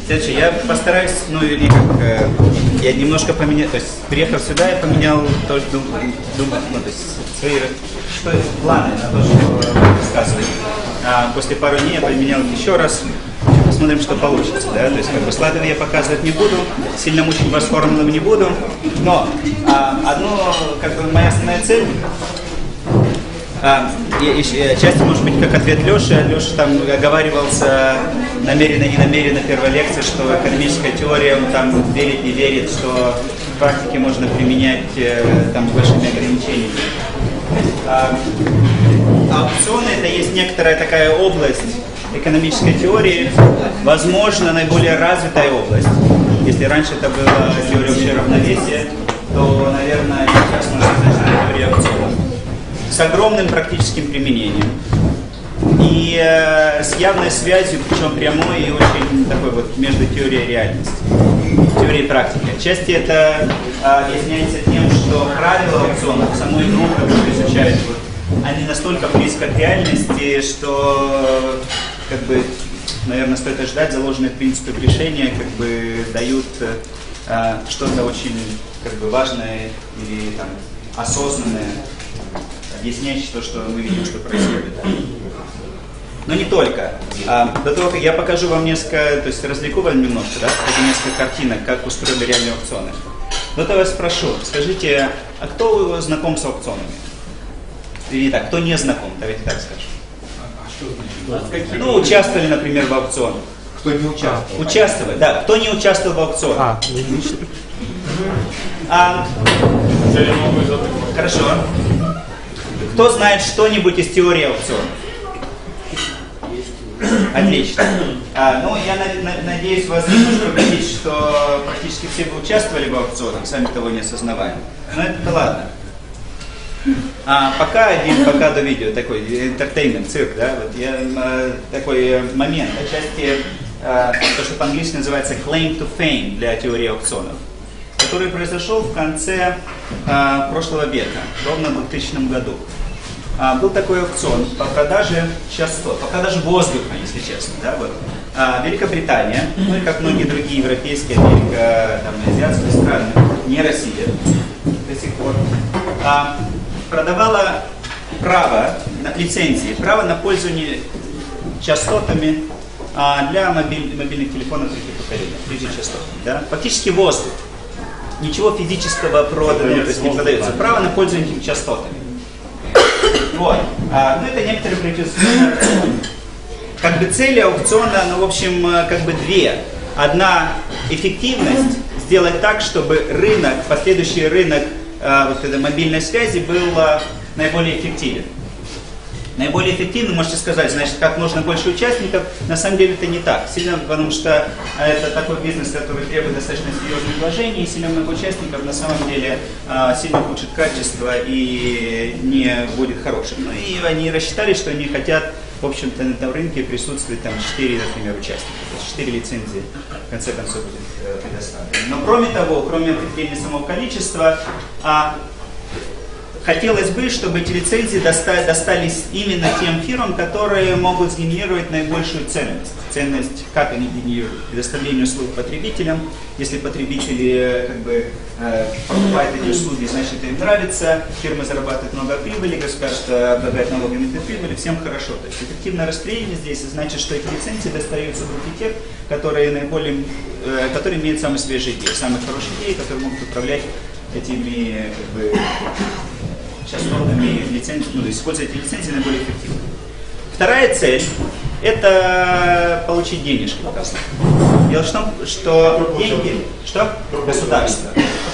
Следующее, я постараюсь, ну или как, я немножко поменял, то есть приехав сюда, я поменял тоже, ну, то есть свои планы на то, что рассказывать. После пару дней я поменял их еще раз. Посмотрим, что получится, да, то есть как бы слайды я показывать не буду, сильно мучить вас формулами не буду, но одно, как бы моя основная цель, часть может быть как ответ Леши. Леша там оговаривался намеренно, не намеренно в первой лекции, что экономическая теория, он там верит, не верит, что в практике можно применять там с большими ограничениями. Аукционы это есть некоторая такая область экономической теории, возможно, наиболее развитая область. Если раньше это была теория общего равновесия, то, наверное, сейчас можно сказать, что это теория аукционов. С огромным практическим применением. И с явной связью, причем прямой и очень такой вот между теорией и реальностью, теорией и практикой. Отчасти это объясняется тем, что правила аукционов, саму игру, которую изучают, они настолько близко к реальности, что, как бы, наверное, стоит ожидать, заложенные принципы решения, как бы, дают что-то очень, как бы, важное или там осознанное, объясняющее то, что мы видим, что происходит. Но не только. До того, как я покажу вам несколько, то есть развлеку вам немножко, да, покажу несколько картинок, как устроены реальные аукционы. До того я вас спрошу, скажите, а кто знаком с аукционами? Или так, кто не знаком, давайте так скажем. Ну, участвовали, например, в аукционах. Кто не участвовал? Участвовали, да. Кто не участвовал в аукционах? Хорошо. Кто знает что-нибудь из теории аукционов? Отлично. Ну, я надеюсь вас немножко убедить, что практически все вы участвовали в аукционах, сами того не осознавая. Но это ладно. Пока до видео, такой entertainment, цирк, да, вот я, такой момент, отчасти то, что по-английски называется claim to fame для теории аукционов, который произошел в конце прошлого века, ровно в 2000 году. Был такой аукцион по продаже частот, по продаже воздуха, если честно, да, вот. Великобритания, ну и как многие другие европейские, Америка, там, азиатские страны, не Россия до сих пор, продавала право, лицензии, право на пользование частотами для мобильных телефонов третьего поколения, 3G частот, да? Фактически воздух. Ничего физического продано, то есть не продается. Право на пользование этими частотами. Вот. Ну это некоторые приватизационные аукционы. Как бы цели аукциона, ну в общем, как бы две. Одна эффективность, сделать так, чтобы рынок, последующий рынок вот этой мобильной связи был наиболее эффективен. Наиболее эффективно, можете сказать, значит, как можно больше участников, на самом деле это не так. Сильно, потому что это такой бизнес, который требует достаточно серьезных вложений, и сильно много участников на самом деле сильно ухудшит качество и не будет хорошим. Ну и они рассчитали, что они хотят, в общем-то, на этом рынке присутствует там 4, например, участника. То есть 4 лицензии в конце концов будет предоставлено. Но кроме того, кроме определения самого количества, хотелось бы, чтобы эти лицензии достались именно тем фирмам, которые могут сгенерировать наибольшую ценность. Ценность, как они генерируют? Предоставление услуг потребителям. Если потребители как бы, покупают эти услуги, значит им нравится, фирма зарабатывает много прибыли, государство облагает налогами этой прибыли, всем хорошо. То есть эффективное распределение здесь значит, что эти лицензии достаются в руки тех, которые имеют самые свежие идеи, самые хорошие идеи, которые могут управлять этими как бы, частотами лицензий, ну, использовать эти лицензии наиболее эффективно. Вторая цель – это получить денежки. Дело в том, что деньги, что? Государство.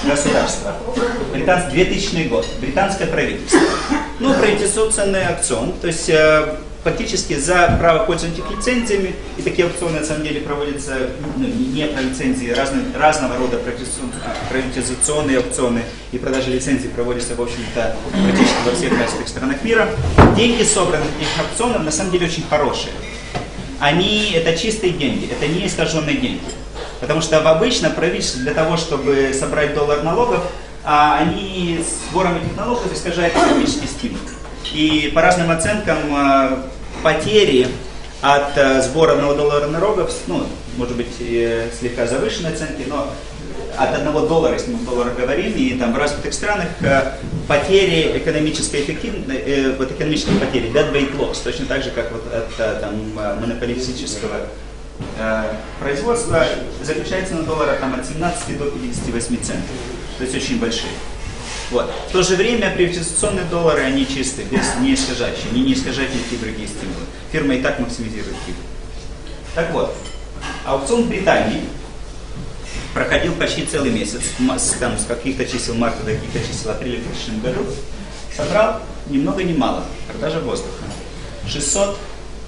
2000 год. Британское правительство. Ну, приватизационный аукцион, то есть фактически за право пользования этих лицензиями, и такие аукционы на самом деле проводятся, ну, не про лицензии, разного рода приватизационные аукционы и продажи лицензий проводятся, в общем-то, практически во всех развитых странах мира. Деньги, собранные в этих аукционах, на самом деле очень хорошие. Это чистые деньги, это не искаженные деньги. Потому что обычно правительство для того, чтобы собрать $1 налогов, они сбором этих налогов искажают экономический стимул. И по разным оценкам потери от сбора $1 налогов, ну, может быть, слегка завышенной оценки, но от $1, если мы в долларах говорим, и там в развитых странах потери экономической эффективности, вот экономические потери, dead weight loss, точно так же, как вот от там, монополистического производства, заключается на долларах там, от 17 до 58 центов, то есть очень большие. Вот. В то же время приватизационные доллары, они чистые, не искажающие, они не искажают никакие другие стимулы. Фирма и так максимизирует их. Так вот, аукцион в Британии проходил почти целый месяц, там, с каких-то чисел марта до каких-то чисел апреля в 2000 году, собрал ни много ни мало, продажа воздуха, $630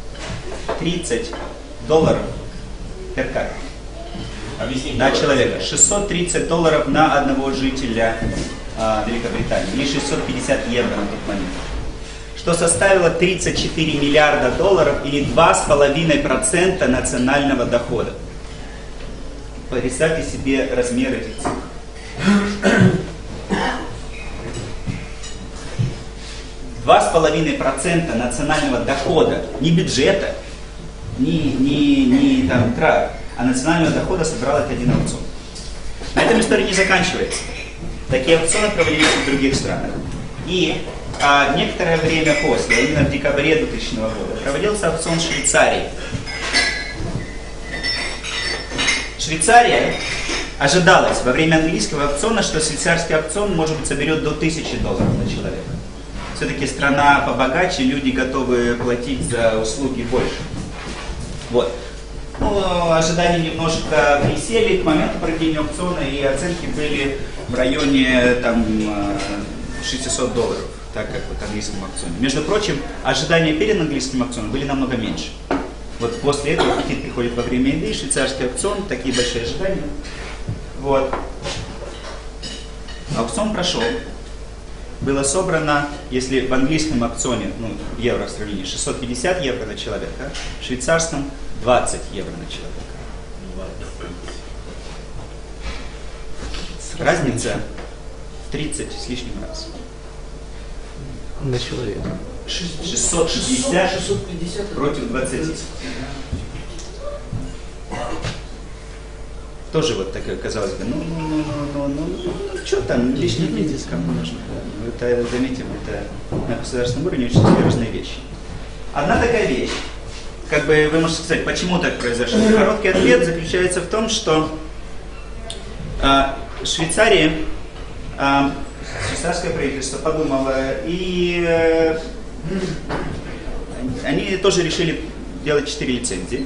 per capita на человека, $630 на одного жителя Великобритании, или 650 евро на тот момент, что составило $34 миллиарда или 2,5% национального дохода. Представьте себе размер этих цифр. 2,5% национального дохода, не бюджета, не там, трат, а национального дохода собрал этот один аукцион. На этом история не заканчивается. Такие аукционы проводились в других странах. И некоторое время после, а именно в декабре 2000 года, проводился аукцион в Швейцарии. Швейцария ожидалось во время английского аукциона, что швейцарский аукцион, может быть, соберет до $1000 на человека. Все-таки страна побогаче, люди готовы платить за услуги больше. Вот. Ну, ожидания немножко присели к моменту проведения аукциона, и оценки были в районе там, $600, так как вот в английском аукционе. Между прочим, ожидания перед английским аукционом были намного меньше. Вот после этого аппетит приходит во время еды, швейцарский аукцион, такие большие ожидания. Вот. Аукцион прошел. Было собрано, если в английском аукционе, ну, евро в сравнении, 650 евро на человека, в швейцарском 20 евро на человека. Разница в 30 с лишним раз. На человека. 650 против 20. Тоже вот такое, казалось бы, что там, лишний бизнес кому нужно. Это, заметим, это на государственном уровне очень серьезные вещи. Одна такая вещь, как бы вы можете сказать, почему так произошло. Короткий ответ заключается в том, что швейцарское правительство подумало, и они тоже решили делать 4 лицензии.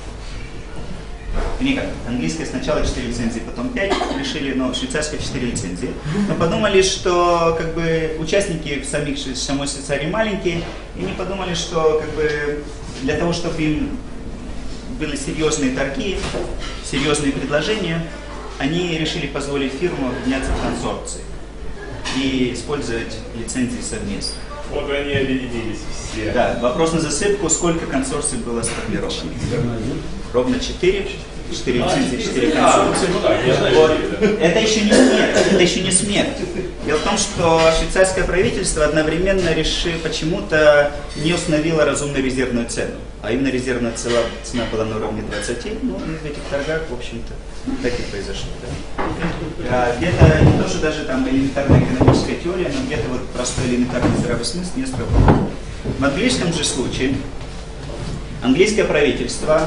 Никак. Английская сначала 4 лицензии, потом 5 решили, но швейцарская 4 лицензии. Но подумали, что как бы участники в самой Швейцарии маленькие, и не подумали, что как бы для того, чтобы им были серьезные торги, серьезные предложения, они решили позволить фирмам объединяться в консорции и использовать лицензии совместно. Вот они объединились все. Да, вопрос на засыпку, сколько консорций было сформировано? Ровно 4. 4 лицензии, 4 консорции. Вот. Это еще не смерть. Это еще не смерть. Дело в том, что швейцарское правительство одновременно почему-то не установило разумную резервную цену. А именно резервная цена была на уровне 20. Ну, и в этих торгах, в общем-то, так и произошло. Да. Где-то не тоже даже там элементарная экономическая теория, но где-то вот простой элементарный здравый смысл не сработал. В английском же случае английское правительство,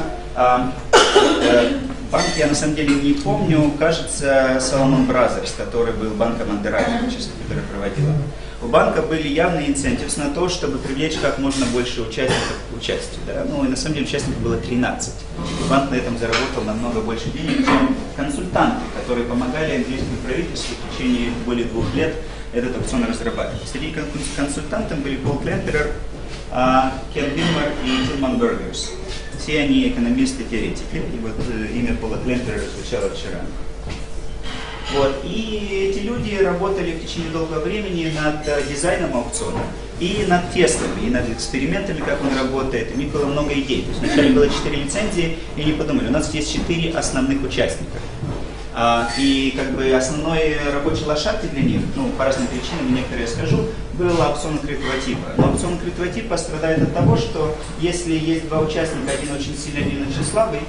банк я на самом деле не помню, кажется, Salomon Brothers, который был банком андеррайтинга, который проводила. У банка были явные инцентивы на то, чтобы привлечь как можно больше участников к участию. Да? Ну и на самом деле участников было 13. И банк на этом заработал намного больше денег, чем консультанты, которые помогали английскому правительству в течение более 2 лет этот аукцион разрабатывать. Среди консультантов были Пол Клентерер, Кен Вилмер и Тилман Бергерс. Все они экономисты-теоретики, и вот имя Пола Клентера звучало вчера. Вот. И эти люди работали в течение долгого времени над дизайном аукциона, и над тестами, и над экспериментами, как он работает. У них было много идей. То есть вначале было 4 лицензии, и они подумали, у нас есть 4 основных участника. И как бы основной рабочей лошадкой для них, ну, по разным причинам, некоторые я скажу, был аукцион открытого типа. Но аукцион открытого типа страдает от того, что если есть 2 участника, один очень сильный, один очень слабый,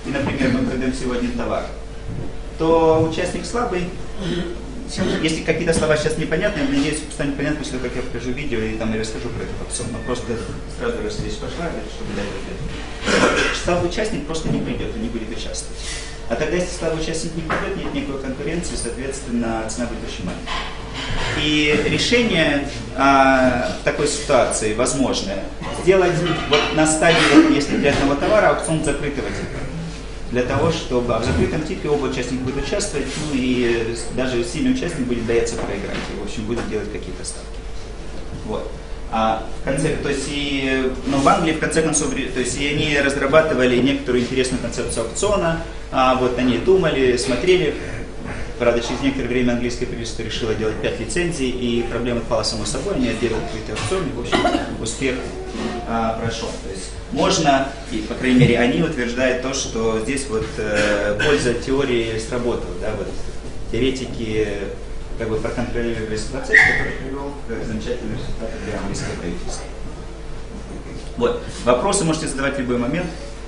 и, например, мы продаем сегодня товар, то участник слабый, если какие-то слова сейчас непонятны, я надеюсь, станет понятно, после того, как я покажу видео и там и расскажу про этот опцион. Но просто сразу раз речь пошла, чтобы дать ответ. Слабый участник просто не придет и не будет участвовать. А тогда, если слабый участник не придет, нет никакой конкуренции, соответственно, цена будет очень маленькая. И решение в такой ситуации возможное сделать вот на стадии, если для одного товара аукцион закрытого типа. Для того, чтобы в закрытом типе оба участника будут участвовать, ну и даже сильный участник будет бояться проиграть, и, в общем, будет делать какие-то ставки. Вот. А в конце, то есть в Англии в конце концов, то есть и они разрабатывали некоторую интересную концепцию аукциона, вот они думали, смотрели. Правда, через некоторое время английское правительство решило делать 5 лицензий, и проблема отпала само собой, они отделали какой-то аукцион, и, в общем, успех прошел. То есть можно, и, по крайней мере, они утверждают то, что здесь вот польза теории сработала, да, вот теоретики как бы проконтролировали весь процесс, который привел к замечательным результатам для английского правительства. Вот. Вопросы можете задавать в любой момент.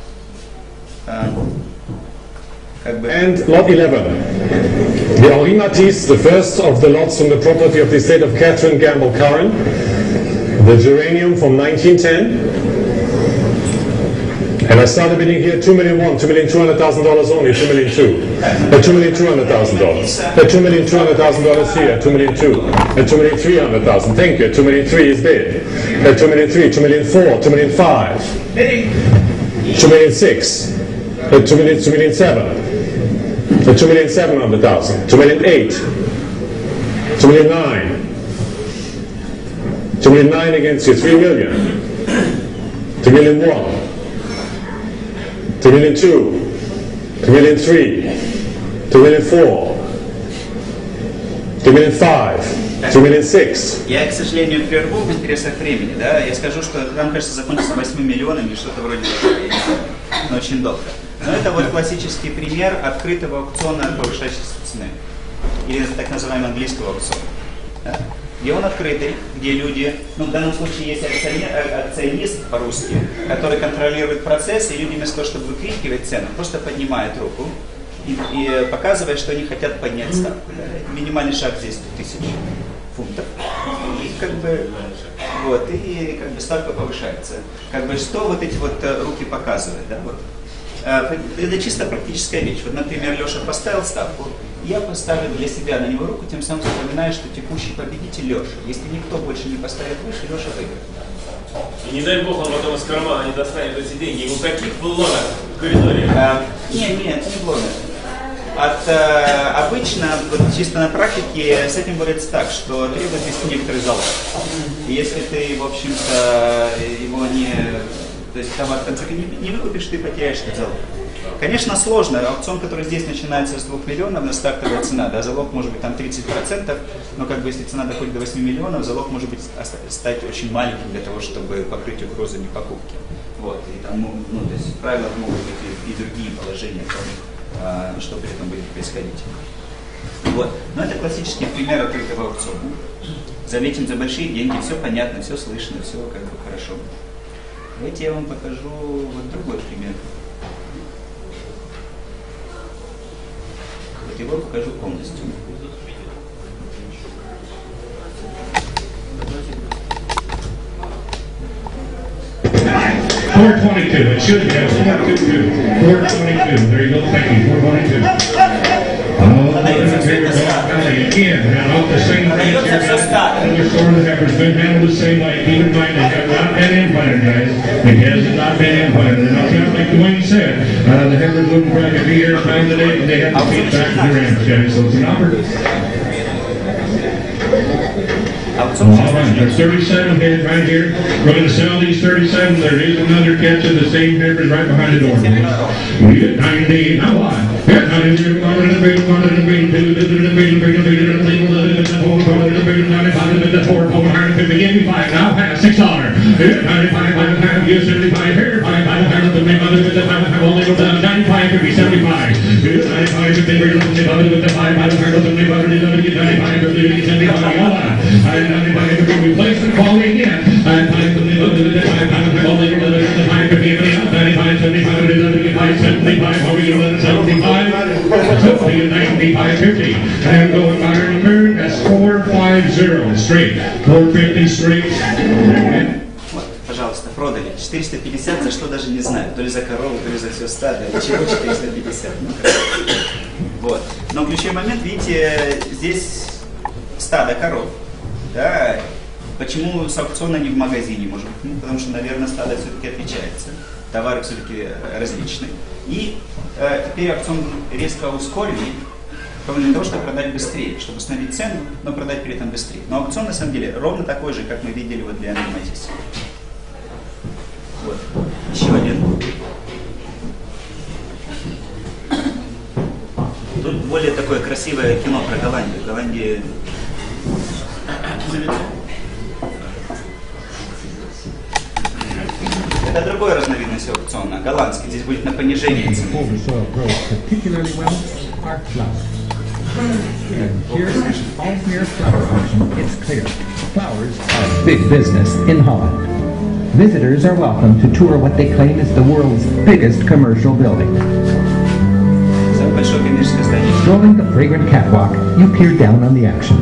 And lot 11. The Henri Matisse, the first of the lots from the property of the estate of Catherine Gamble Curran. The geranium from 1910. And I started bidding here $2,001,000, $2,200,000 only, $2,200,000. $2,200,000. $2,200,000 here, $2,200,000. $2,300,000. Thank you. $2,300,000 is bid. $2,300,000, $2,400,000, $2,500,000. $2,600,000. $2,700,000. $2,700,000. $2,800,000. $2,900,000. $2,900,000 against you, $3,000,000. $2,100,000. $2,200,000. $2,300,000. $2,400,000. $2,500,000. $2,600,000. Я, к сожалению, прерву в интересах времени, да, я скажу, что там, кажется, закончится 8 миллионами или что-то вроде этого, я не знаю, но очень долго. Но это вот классический пример открытого аукциона повышающейся цены, или так называемого английского аукциона. Да? Где он открытый, где люди, ну в данном случае есть акционист по-русски, который контролирует процесс, и люди вместо того, чтобы выкрикивать цену, просто поднимают руку и показывает, что они хотят поднять ставку. Да? Минимальный шаг здесь 1000 фунтов. И как бы вот, и как бы ставка повышается. Как бы что вот эти вот руки показывают, да, вот. Это чисто практическая вещь. Вот, например, Леша поставил ставку, я поставлю для себя на него руку, тем самым запоминаю, что текущий победитель Леша. Если никто больше не поставит выше, Леша выиграет. И не дай бог он потом из кармана не достанет эти деньги. У каких блогов в коридоре? Нет, не блогов. Обычно, вот чисто на практике, с этим борется так, что требует вести некоторый залог. И если ты, в общем-то, его не... То есть товар в конце не выкупишь, ты потеряешь этот залог. Конечно, сложно. Аукцион, который здесь начинается с 2 миллионов, на стартовая цена, да, залог может быть там 30%, но как бы если цена доходит до 8 миллионов, залог может быть стать очень маленьким для того, чтобы покрыть угрозу непокупки. Вот. И там, ну, то есть в правилах могут быть и другие положения, что при этом будет происходить. Вот. Но это классический пример открытого аукциона. Заметим, за большие деньги все понятно, все слышно, все как бы хорошо. Давайте я вам покажу вот другой пример. Вот его покажу полностью. $4.22. It should have $4.22. $4.22. There you go. Thank you. $4.22. Again, and off the same range here. Other store that has been handled the same way. Keep in mind, they have not been implanted, guys. It has not been implanted. And I'll tell you, like Dwayne said, the Headlers wouldn't probably be here time today, and they have to feed back to the ranch, guys. So it's an opportunity. All right, there's 37 bids right here. We're going to sell these 37. There is another catch of the same papers right behind the door. We get 90. Now what? Get 90. Give me $5. Now pass $6. $95. You 75 here. $5. The name of it. Only go down 95. Could be 75. 95. With the $5. Replacement quality again. $5. Only $5. 75. $75. 50 and 95 50. And going by number, that's 450 straight. 450 straight. Вот, пожалуйста, продали. 450, за что даже не знаю. То ли за корову, то ли за все стадо. Чего 450? Ну, вот. Но ключевой момент, видите, здесь стадо коров. Да? Почему с аукциона не в магазине, может быть? Ну, потому что, наверное, стадо все-таки отличается. Товары все-таки различны. И теперь аукцион резко ускоренный, для того, чтобы продать быстрее, чтобы установить цену, но продать при этом быстрее. Но аукцион на самом деле ровно такой же, как мы видели вот для Матисса. Вот. Еще один. Тут более такое красивое кино про Голландию. В Голландии... Это другая разновидность аукциона, голландский. Здесь будет на понижение цены. Here's Almere Flower Auction. It's clear. Flowers are big business in Holland. Visitors are welcome to tour what they claim is the world's biggest commercial building. Самое большое коммерческое здание. Strolling the fragrant catwalk, you peer down on the action.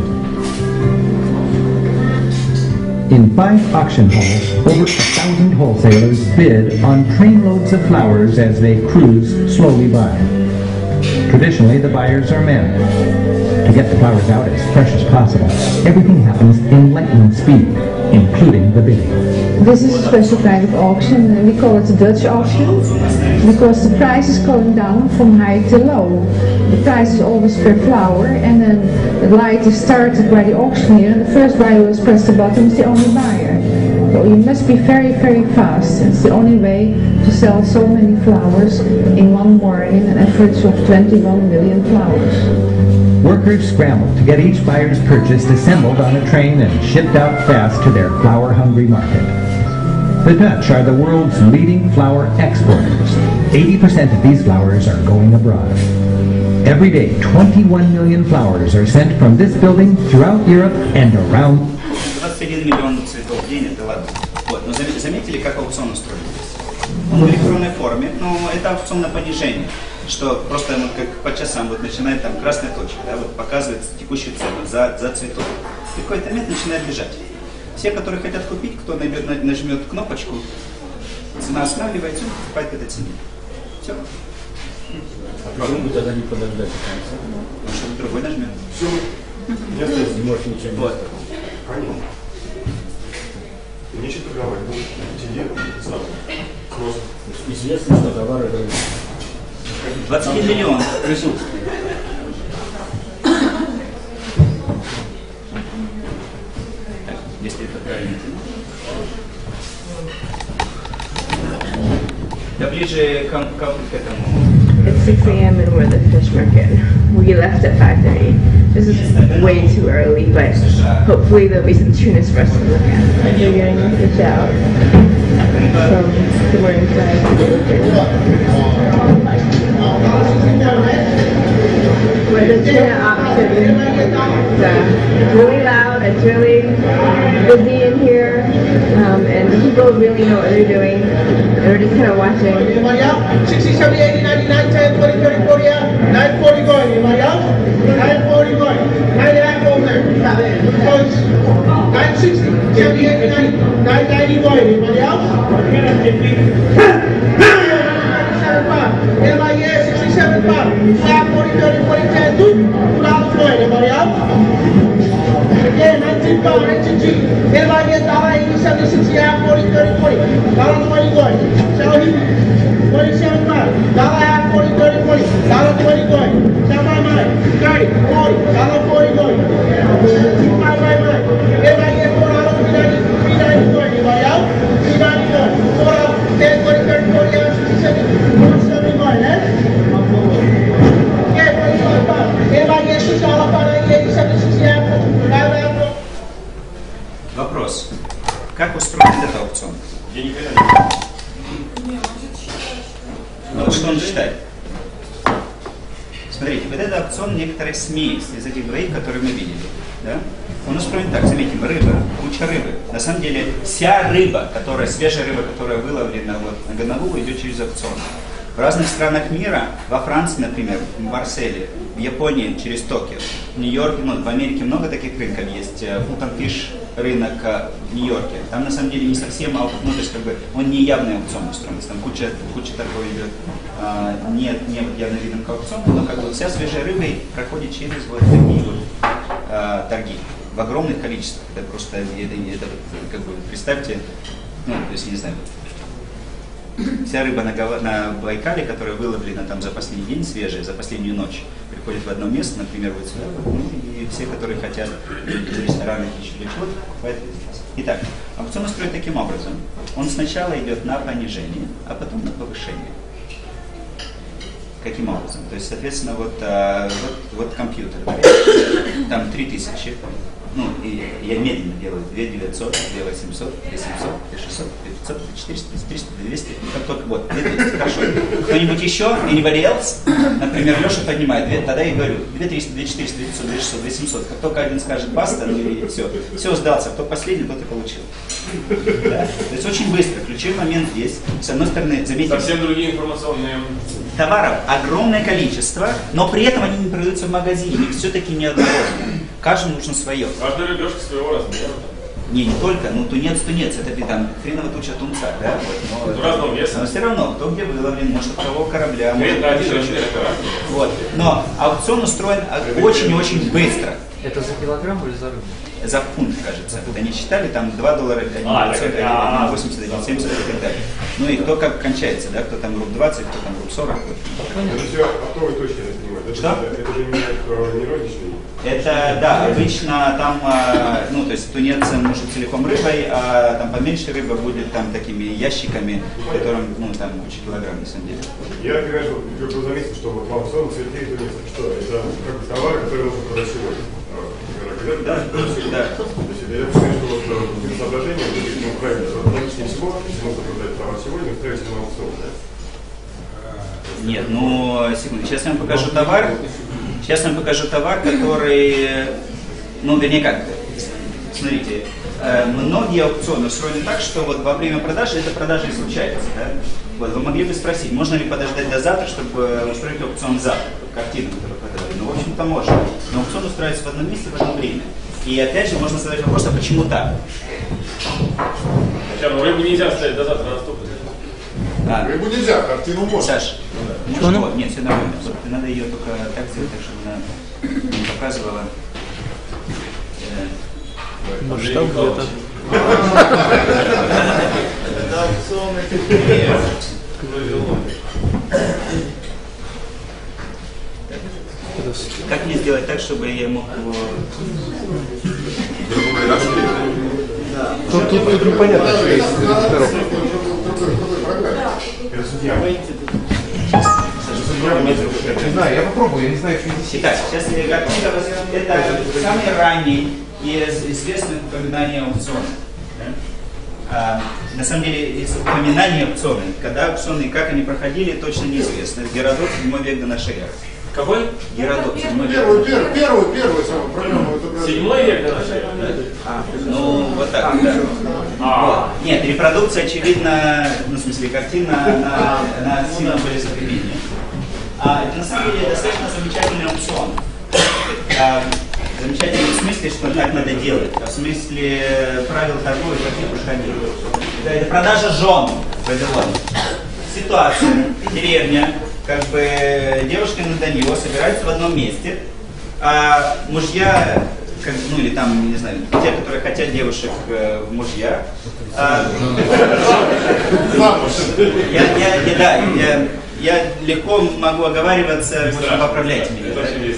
In 5 auction halls, over 1,000 wholesalers bid on trainloads of flowers as they cruise slowly by. Traditionally, the buyers are men. To get the flowers out as fresh as possible, everything happens in lightning speed, including the bidding. This is a special kind of auction, and we call it the Dutch auction, because the price is going down from high to low. The price is always per flower, and then the light is started by the auctioneer, and the first buyer who has pressed the button is the only buyer. So you must be very, very fast. It's the only way to sell so many flowers in one morning, an average of 21 million flowers. Workers scramble to get each buyer's purchase assembled on a train and shipped out fast to their flower-hungry market. The Dutch are the world's leading flower exporters. 80% of these flowers are going abroad. Every day, 21 million flowers are sent from this building throughout Europe and around. 21 миллион цветов в день, это ладно. Вот. Но заметили, как аукцион устроен? Он в электронной форме, но это аукцион на понижение. Что просто вот как по часам вот начинает там красная точка, да, вот показывает текущую цену за цветок. И в какой-то момент начинает бежать. Все, которые хотят купить, кто нажмет кнопочку, цена останавливается, покупает к этой цене. Все. Почему бы тогда не подождать до конца? Ну, что-то другой нажмет. Все. Я здесь не можешь ничего не вот. Конечно. Нечего торговать. Ну, тебе сразу. Просто. Известно, что товары дорогие. 21 миллионов. Присутствие. Так, если это правильно. Да ближе к этому. It's 6 a.m. and we're at the fish market. We left at 5:30. This is way too early, but hopefully there'll be some tunas for us to look at. And you're getting the fish out from the morning side. With the tuna auction, it's really loud, it's really busy in here, and the people really know what they're doing. They're just kind of watching. 60, 70, 80, 90, 10, 20, 30, 40 out, 940 going. Anybody else? 940 going. 99 over there. 960, 70, 80, 90, 990 going. Anybody else? anybody here? 67, 5, 40, 30, 40, 10, $2 going. Anybody else? Again, 19 pound, 19G. Anybody here? $1.80, 70, 60, 40, 30, 40. $1.20 going. Sell him. 27, $1.50, 40, 30, 40. $1.20 going. Sell my mind. 30, 40. $1.40 going. 25 my mind. Anybody here? $4, 390 going. Anybody else? 390 going. $4, 10, 20, 30, 40, 60, 70, 170 going, eh? Yeah, 25 pounds. Anybody here? $6, 5, 70, 60, 5. Вопрос. Как устроен этот аукцион? Я никогда не... Ну, что он считает? Смотрите, вот этот аукцион некоторая смесь из этих двоих, которые мы видели. Да? Он устроен так, заметим, рыба, куча рыбы. На самом деле, вся рыба, которая, свежая рыба, которая выловлена вот, на годовую, идет через аукцион. В разных странах мира, во Франции, например, в Марселе, в Японии через Токио, в Нью-Йорке, ну, в Америке много таких рынков есть. Fulton Fish рынок в Нью-Йорке. Там на самом деле не совсем ну, то есть как бы он не явный аукцион устроен, там куча торговли идет не вот явным видом аукциона, но как бы вся свежая рыба проходит через вот такие вот торги в огромных количествах. Это просто это как бы представьте, ну, то есть не знаю. Вся рыба на Байкале, которая выловлена там за последний день свежая, за последнюю ночь, приходит в одно место, например, вот сюда, и все, которые хотят из ресторана еще для чего-то, покупают здесь. Итак, аукцион устроен таким образом. Он сначала идет на понижение, а потом на повышение. Каким образом? То есть, соответственно, вот компьютер, там 3000, ну, и я медленно делаю 2900, 2800, 2700, 2600, 500, 400, 300, 200, как только вот, 2000, хорошо. Кто-нибудь еще, anybody else? Например, Леша поднимает, тогда я говорю, 2300, 2400, 2500, 2600, 2700, как только один скажет баста, ну и все, сдался, кто последний, тот и получил. Да? То есть очень быстро, ключевой момент здесь, с одной стороны, заметьте. Совсем другие информационные... Товаров огромное количество, но при этом они не продаются в магазине, их все-таки не однородно. Каждому нужно свое. Каждая рыбешка своего размера. Не только, ну тунец, это там хреново туча тунца, да? Вот, но разного веса. Но все равно, кто где выловлен, может от того корабля, может это один размер. Вот. Но аукцион устроен очень-очень быстро. Это за килограмм или за рыбу? За фунт, кажется. Вот они считали, там $2, 1,80, 1,70 и так далее. Ну и кто как кончается, да? Кто там руб 20, кто там руб 40. Это все оптовые точки, я понимаю. Что? Это же не розничный. Это, да, обычно там, ну, то есть тунец может целиком рыбой, а там поменьше рыба будет там такими ящиками, которым, ну, там куча килограмм, на самом деле. Я, конечно, заметил, что вот в аукцион цветы тунец, что это как бы товар, который нужно продать сегодня. Да, да. То есть я считаю, что вот этим соображением, ну, правильно, логичнее всего, если нужно продать товар сегодня, устраивать на аукцион, да? Нет, ну, секунду, сейчас я вам покажу товар. Сейчас я вам покажу товар, который, ну, вернее как, смотрите, многие аукционы устроены так, что вот во время продажи эта продажа и случается, да? Вот, вы могли бы спросить, можно ли подождать до завтра, чтобы устроить аукцион завтра, картину, которую продали. Ну, в общем-то, можно. Но аукцион устраивается в одном месте, в одно время. И опять же, можно задать вопрос, а почему так? Хотя, ну, рыбу нельзя ставить до завтра на стол. Рыбу нельзя, картину можно. Саш, можно? Нет, все нормально. Надо ее только так сделать, так, чтобы она не показывала. Масштаб где-то. Это аукцион этих. Как мне сделать так, чтобы я мог его... Тут непонятно, что есть коробка. Это судья. Не знаю, я попробую, я не знаю, что здесь. Итак, сейчас я это самый ранний из известных упоминаний аукциона. На самом деле, из упоминаний аукциона, когда аукционы и как они проходили, точно неизвестно. Геродот, 7 век до нашей эры. Какой? Геродот, 7 век. Первый самый программу. 7 век до нашей эры? Ну, вот так, да. Вот. Нет, репродукция, очевидно, ну, в смысле, картина, она сильно более современная. Это на самом деле достаточно замечательный аукцион. Замечательный в смысле, что так надо делать, а в смысле правил торговли, каких проходили. Это продажа жен в Вавилоне. Ситуация, деревня, как бы девушка на Данила собираются в одном месте, а мужья, как, ну или там, не знаю, те, которые хотят девушек в мужья. Я легко могу оговариваться, можно поправлять меня.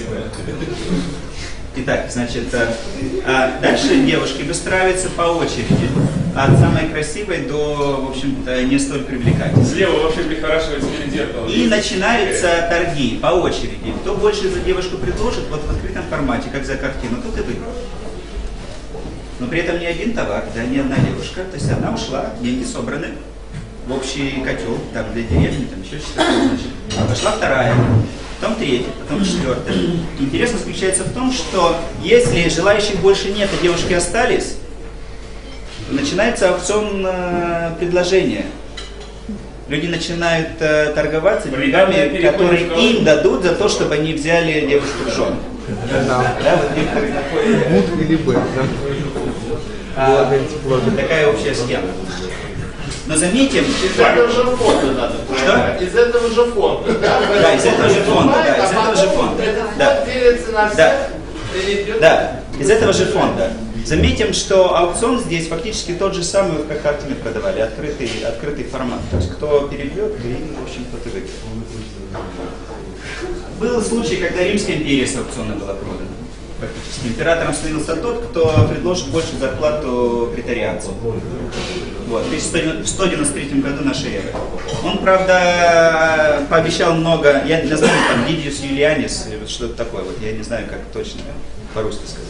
Итак, значит, дальше девушки выстраиваются по очереди, от самой красивой до, в общем-то, не столь привлекательной. Слева вообще прихорашивается перед зеркалом. И начинаются торги по очереди. Кто больше за девушку предложит, вот в открытом формате, как за картину, тот и выиграл. Но при этом не один товар, да, не одна девушка. То есть одна ушла, деньги собраны в общий котел, там для деревни, там еще что-то, значит. А пошла вторая. Потом третья, потом четвертая. Интересно заключается в том, что если желающих больше нет, а девушки остались, начинается аукцион предложения. люди начинают торговаться деньгами, которые им дадут за то, чтобы они взяли девушку в жены. Да, вот некоторые находят. Мут или Б, да. Такая общая схема. Но заметим, из этого же фонда надо. Что? Из этого же фонда. Да, из этого же фонда, да, из этого же фонда. Да. Делится на всех. Да. Да, из этого же фонда. Заметим, что аукцион здесь фактически тот же самый, как картины продавали, открытый формат. То есть кто перебьет, и, в общем, тот и выиграет. Был случай, когда Римская империя с аукциона была продана. Фактически императором становился тот, кто предложит большую зарплату претарианцам. Вот, в 1193 году нашей эры. Он, правда, пообещал много, я не знаю, там, Лидиус Юлианис, или вот что-то такое, вот, я не знаю, как точно по-русски сказать.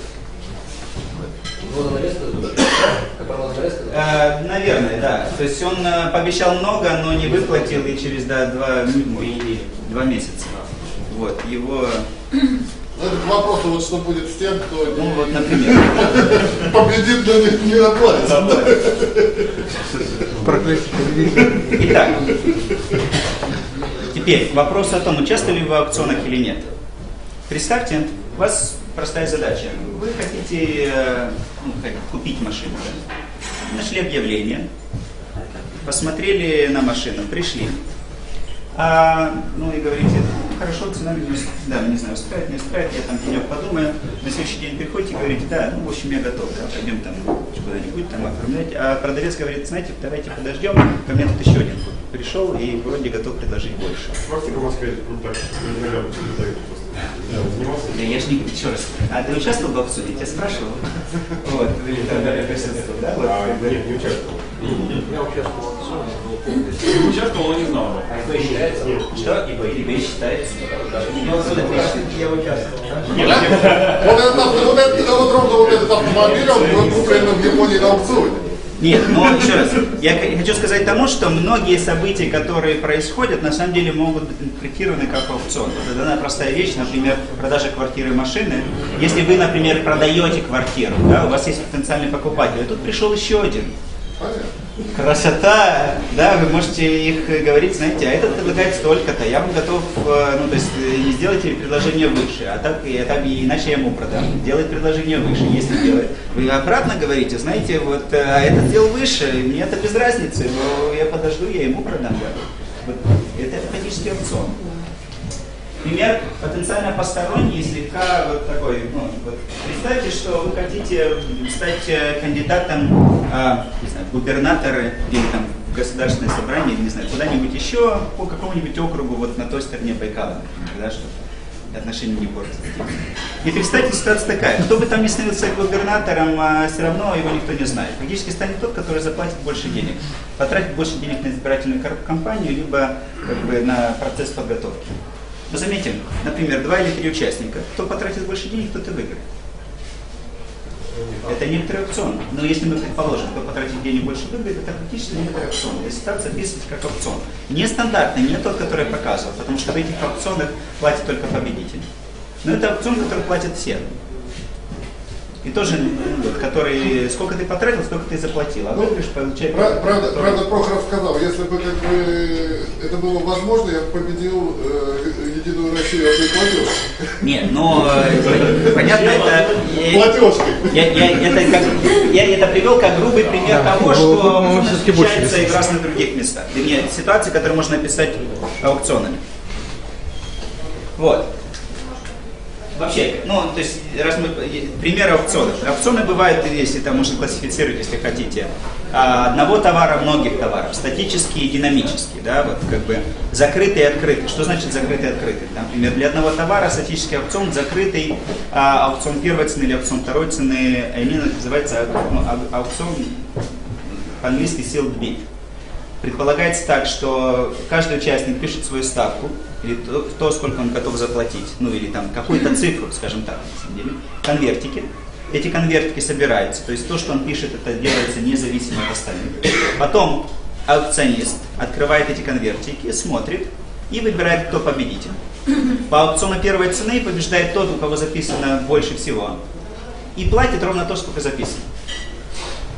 Наверное, да. То есть он пообещал много, но не выплатил и через 2 месяца. Вот, его... Это вопрос, вот что будет с тем, кто ну, вот, например, победит, но не оплатит. Проклятие победителя. Итак, теперь вопрос о том, участвовали вы в аукционах или нет. Представьте, у вас простая задача. Вы хотите купить машину. Да? Нашли объявление, посмотрели на машину, пришли. Ну и говорите, хорошо, цена меня не знаю, устраивает, не устраивает, я там денек подумаю. На следующий день приходите и говорите, да, ну в общем я готов, да, пойдем там куда-нибудь там оформлять. А продавец говорит, знаете, давайте подождем, ко мне тут еще один пришел и вроде готов предложить больше. Практика в Москве, ну так, наверное, я же не еще раз. А ты участвовал в аукционе? Я тебя спрашивал. Вот, нет, не участвовал. Я участвовал в аукционе, но участвовал, но не знал. Что? ИБ считается? Я участвовал. Вот ровно вот этот автомобиль, он был куплен в Японии на аукционе. Нет, но еще раз, я хочу сказать тому, что многие события, которые происходят, на самом деле могут быть интерпретированы как аукцион. Это дана простая вещь, например, продажа квартиры и машины. Если вы, например, продаете квартиру, да, у вас есть потенциальный покупатель, и тут пришел еще один. Красота, да, вы можете их говорить, знаете, а этот предлагает столько-то, я вам готов, ну, то есть не сделайте предложение выше, а так иначе я ему продам. Делает предложение выше, если делает. Вы обратно говорите, знаете, вот, а этот сделал выше, мне это без разницы, но я подожду, я ему продам. Да. Вот, это фактически аукцион. Пример потенциально посторонний, слегка вот такой, ну, вот, представьте, что вы хотите стать кандидатом, не знаю, губернатора или там в государственное собрание, или, не знаю, куда-нибудь еще, по какому-нибудь округу, вот на той стороне Байкала, например, да, чтобы отношения не портить. И представьте, ситуация такая, кто бы там ни становился губернатором, все равно его никто не знает. Фактически станет тот, который заплатит больше денег, потратит больше денег на избирательную кампанию, либо как бы, на процесс подготовки. Но заметим, например, 2 или 3 участника. Кто потратит больше денег, тот и выиграет. Это некоторый аукцион. Но если мы предположим, кто потратит денег больше выиграет, это практически некоторый аукцион. Если ситуация описывается как аукцион. Нестандартный, не тот, который я показывал, потому что в этих аукционах платит только победитель. Но это аукцион, который платят все. И тоже, который, сколько ты потратил, сколько ты заплатил, а выигрыш получает... Правда, Прохоров сказал, если бы как бы это было возможно, я бы победил Единую Россию одной платежкой. Нет, но понятно, это... Платежкой. Я это привел как грубый пример того, что встречается и в разных других местах. Вернее, ситуации, которые можно описать аукционами. Вот. Вообще, ну, то есть, раз мы, пример аукционов. Аукционы бывают, если там можно классифицировать, если хотите, одного товара, многих товаров, статические и динамические, да, вот как бы закрытый и открытый. Что значит закрытый и открытый? Например, для одного товара статический аукцион, закрытый аукцион первой цены или аукцион второй цены, именно называется аукцион по-английски sealed bid. Предполагается так, что каждый участник пишет свою ставку, или то, сколько он готов заплатить, ну или там какую-то цифру, скажем так, на самом деле, конвертики. Эти конвертики собираются, то есть то, что он пишет, это делается независимо от остальных. Потом аукционист открывает эти конвертики, смотрит и выбирает, кто победитель. По аукциону первой цены побеждает тот, у кого записано больше всего, и платит ровно то, сколько записано.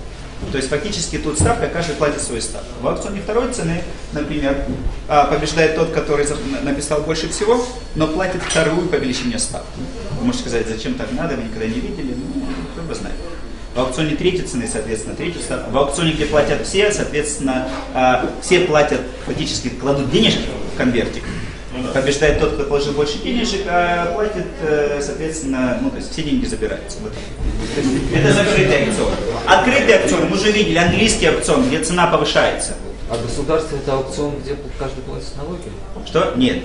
То есть фактически тут ставка, каждый платит свою ставку. В аукционе второй цены, например, побеждает тот, который написал больше всего, но платит вторую по величине ставку. Вы можете сказать, зачем так надо, вы никогда не видели, ну, кто бы знает. В аукционе третьей цены, соответственно, третью ставку. В аукционе, где платят все, соответственно, все платят, фактически кладут денежки в конвертик. Побеждает тот, кто положил больше денежек, а платит, соответственно, ну, то есть все деньги забираются. Вот. Это закрытый аукцион. Открытый аукцион, мы уже видели, английский аукцион, где цена повышается. А государство это аукцион, где каждый платит налоги? Что? Нет.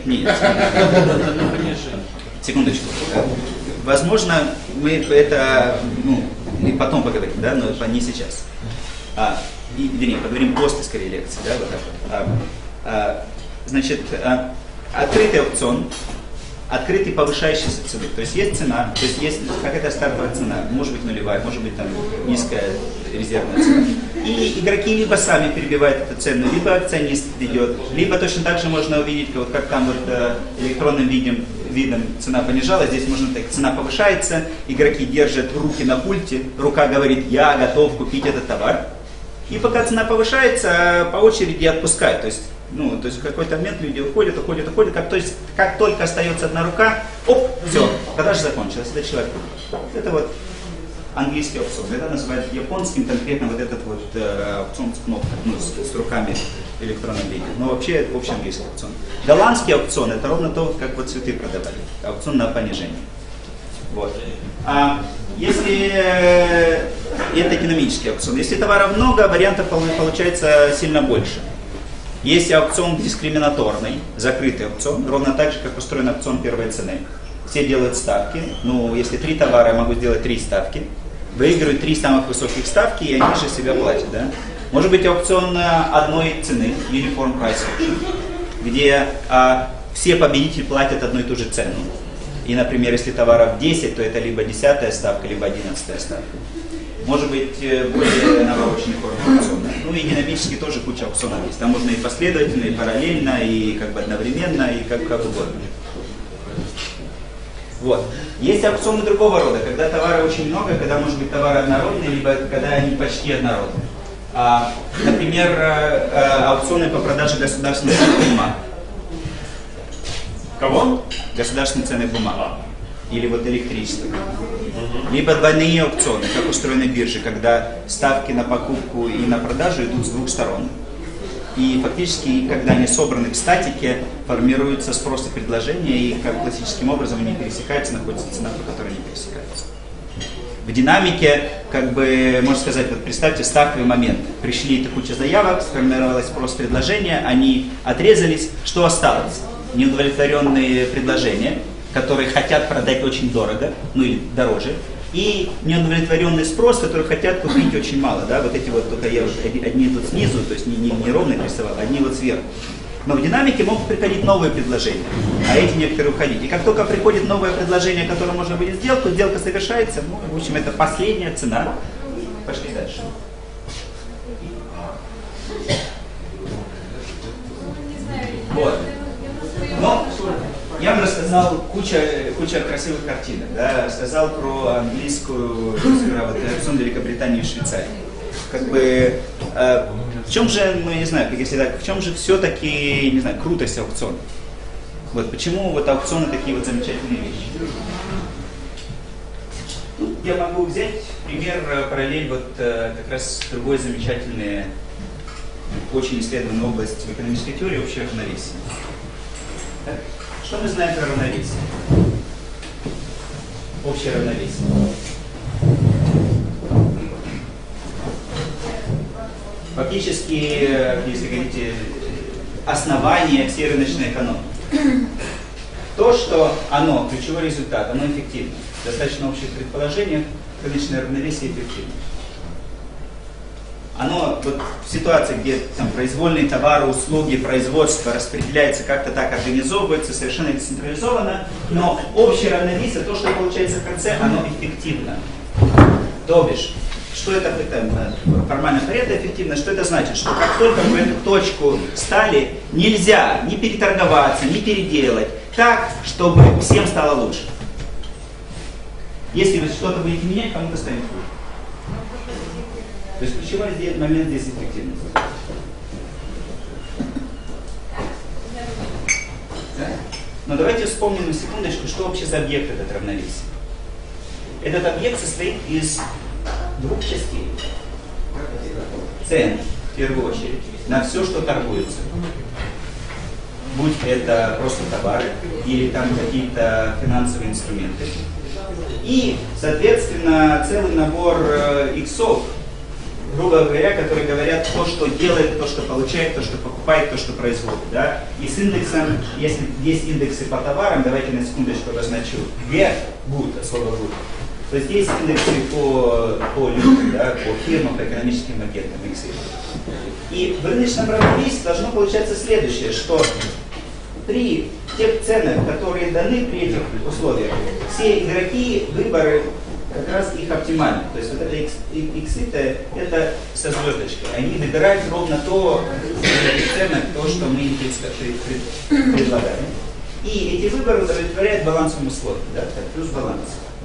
Секундочку. Возможно, мы это, ну, и потом поговорим, да, но не сейчас. Вернее, поговорим после, скорее, лекции, да, вот так вот. Значит, открытый аукцион, открытый повышающийся цены. То есть есть цена, то есть есть какая-то стартовая цена, может быть нулевая, может быть там низкая резервная цена. И игроки либо сами перебивают эту цену, либо акционист ведет, либо точно так же можно увидеть, вот как там вот электронным видом цена понижалась, здесь можно так, цена повышается, игроки держат руки на пульте, рука говорит, я готов купить этот товар. И пока цена повышается, по очереди отпускают. То есть в какой-то момент люди уходят, как только остается одна рука, оп, все, продажа закончилась, это человек купит. Это вот английский аукцион, это называют японским конкретно вот этот вот аукцион с кнопкой, с руками в электронном виде. Но вообще это общий английский аукцион. Голландский аукцион это ровно то, как вот цветы продавали, аукцион на понижение. Вот. Если это экономический аукцион, если товаров много, вариантов получается сильно больше. Есть аукцион дискриминаторный, закрытый аукцион, ровно так же, как устроен аукцион первой цены. Все делают ставки, ну, если 3 товара, я могу сделать 3 ставки. Выигрывают 3 самых высоких ставки, и они же себя платят, да? Может быть аукцион одной цены, Uniform Price Auction, где все победители платят одну и ту же цену. И, например, если товаров 10, то это либо 10-я ставка, либо 11-я ставка. Может быть, более навороченный формы аукциона. Ну и динамически тоже куча аукционов есть. Там можно и последовательно, и параллельно, и как бы одновременно, и как угодно. Вот. Есть аукционы другого рода, когда товара очень много, когда может быть товары однородные, либо когда они почти однородные. Например, аукционы по продаже государственных бумаг. Кого? Государственные ценные бумаги. Или вот электричество. Либо двойные аукционы, как устроены биржи, когда ставки на покупку и на продажу идут с двух сторон. И фактически, когда они собраны в статике, формируется спрос и предложение, и как классическим образом они пересекаются, находится цена, по которой они пересекаются. В динамике, как бы, можно сказать, вот представьте стартовый момент. Пришли куча заявок, сформировалось спрос-предложение, они отрезались, что осталось? Неудовлетворенные предложения, которые хотят продать очень дорого, ну или дороже, и неудовлетворенный спрос, который хотят купить очень мало, да, вот эти вот, только я вот одни тут снизу, то есть не ровно рисовал, одни вот сверху. Но в динамике могут приходить новые предложения, а эти некоторые уходить. И как только приходит новое предложение, которое можно будет сделать, сделка совершается, ну, в общем, это последняя цена. Пошли дальше. Вот. Но я вам рассказал куча красивых картинок, да, рассказал про английскую аукцион Великобритании и Швейцарии. Как бы, в чем же, ну, не знаю, если так, в чем же все-таки, не знаю, крутость аукциона? Вот почему вот аукционы такие вот замечательные вещи? Я могу взять пример, параллель, вот как раз другой замечательный, очень исследованная область в экономической теории, общее равновесие. Так? Что мы знаем про равновесие? Общее равновесие. Фактически, если говорите, основание всей рыночной экономики. То, что оно, ключевой результат, оно эффективно. Достаточно общих предположений, рыночное равновесие эффективно. Оно вот в ситуации, где там произвольные товары, услуги, производство распределяется как-то так, организовывается, совершенно децентрализованно, но общее равновесие, то, что получается в конце, оно эффективно. То бишь, что это формально это эффективно, что это значит? Что как только в эту точку стали, нельзя ни переторговаться, ни переделать так, чтобы всем стало лучше. Если вы что-то будете менять, кому-то станет хуже. То есть ключевой момент здесь эффективность. Да? Но давайте вспомним на секундочку, что вообще за объект этот равновесие. Этот объект состоит из двух частей. Цен, в первую очередь, на все, что торгуется. Будь это просто товары или там какие-то финансовые инструменты. И, соответственно, целый набор иксов, грубо говоря, которые говорят то, что делает, то, что получает, то, что покупает, то, что производит. Да? И с индексом, если есть индексы по товарам, давайте на секундочку обозначу. G, good, от слова good. То есть есть индексы по людям, да, по фирмам, по экономическим агентам, иксы. И в рыночном равновесии должно получаться следующее, что при тех ценах, которые даны при этих условиях, все игроки, выборы, как раз их оптимальны. То есть вот это иксы-то, это со звездочкой. Они выбирают ровно то, ценах, то, что мы им предлагаем. И эти выборы удовлетворяют балансовым условиям, да, плюс баланс.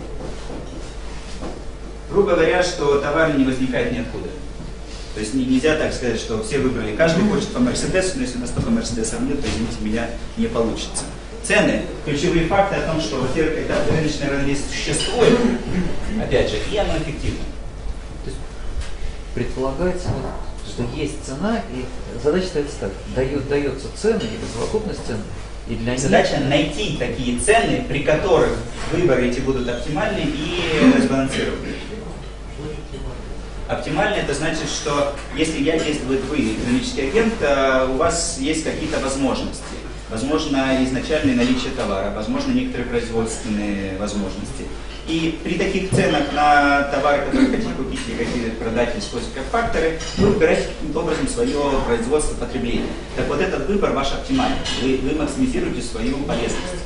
Грубо говоря, что товар не возникает ниоткуда. То есть нельзя так сказать, что все выбрали, каждый хочет по Мерседесу, но если у нас только Мерседесов нет, то, извините меня, не получится. Цены, ключевые факты о том, что, во-первых, когда рыночное равновесие существует, опять же, и оно эффективно. То есть предполагается, что есть цена, и задача ставится так, дается цена или совокупность цен, и для них... Задача найти такие цены, при которых выборы эти будут оптимальны и разбалансированы. Оптимально это значит, что если я есть вы экономический агент, у вас есть какие-то возможности. Возможно, изначальное наличие товара, возможно, некоторые производственные возможности. И при таких ценах на товары, которые хотите купить или хотите продать, использовать как факторы, вы выбираете каким-то образом свое производство, потребление. Так вот этот выбор ваш оптимальный. Вы максимизируете свою полезность.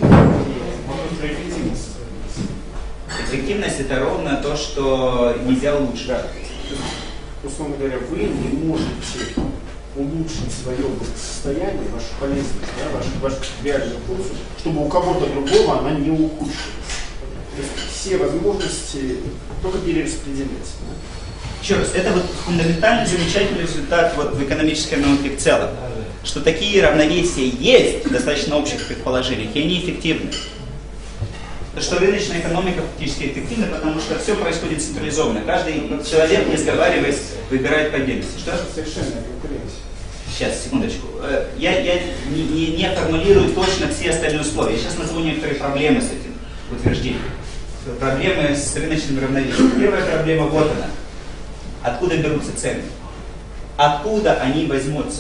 Эффективность это ровно то, что нельзя улучшить. Да. Условно говоря, вы не можете улучшить свое состояние, вашу полезность, да, вашу реальную функцию, чтобы у кого-то другого она не ухудшилась. То есть все возможности только перераспределяются. Да? Еще раз, это вот фундаментальный, замечательный результат вот в экономической науке в целом, что такие равновесия есть, достаточно общих предположениях, и они эффективны. Что рыночная экономика фактически эффективна, потому что все происходит централизованно. Каждый человек, не сговариваясь, выбирает по отдельности. Что? Совершенно конкуренция. Сейчас, секундочку. Я не формулирую точно все остальные условия. Я сейчас назову некоторые проблемы с этим утверждением. Проблемы с рыночным равновесием. Первая проблема вот она. Откуда берутся цены? Откуда они возьмутся?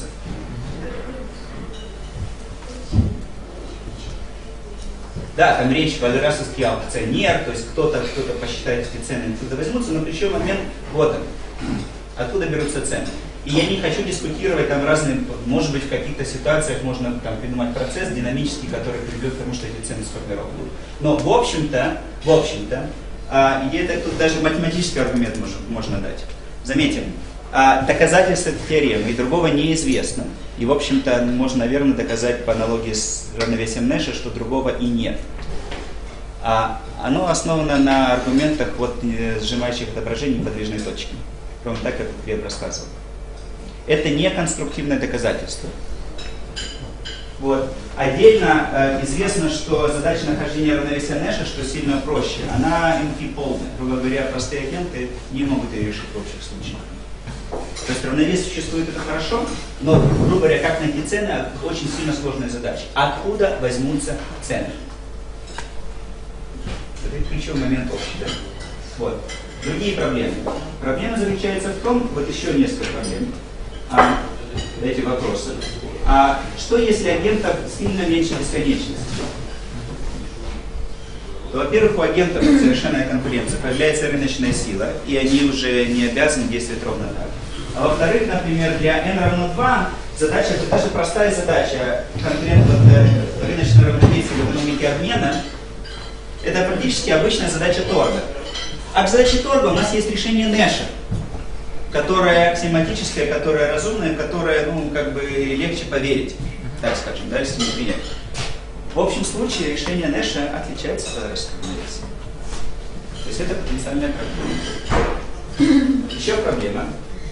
Да, там речь валерасовский аукционер, то есть кто-то посчитает эти цены, откуда возьмутся, но ключевой момент вот он. Откуда берутся цены? И я не хочу дискутировать там разные, может быть, в каких-то ситуациях можно там придумать процесс динамический, который приведет к тому, что эти цены сформированы. Но в общем-то, и это тут даже математический аргумент можно дать. Заметим, доказательства теоремы и другого неизвестно. И, в общем-то, можно, наверное, доказать по аналогии с равновесием Нэша, что другого и нет. Оно основано на аргументах вот, сжимающих отображений подвижной точки. Ровно так, как я рассказывал. Это не конструктивное доказательство. Вот. Отдельно известно, что задача нахождения равновесия Нэша, что сильно проще, она NP-полная. Грубо говоря, простые агенты не могут ее решить в общих случаях. То есть равновесие существует, это хорошо, но, грубо говоря, как найти цены, очень сильно сложная задача. Откуда возьмутся цены? Это ключевой момент общий, да? Вот. Другие проблемы. Проблема заключается в том, вот еще несколько проблем, эти вопросы. Что если агентов сильно меньше бесконечности? То, во-первых, у агентов совершенная конкуренция, появляется рыночная сила, и они уже не обязаны действовать ровно так. А во-вторых, например, для n равно 2 задача, это даже простая задача рыночного равновесия в экономике обмена, это практически обычная задача торга. А к задаче торга у нас есть решение Нэша, которое аксиоматическое, которое разумное, которое, ну, как бы легче поверить, так скажем, да, если не принять. В общем случае решение Нэша отличается от равновесия. То есть это потенциальная проблема. Еще проблема.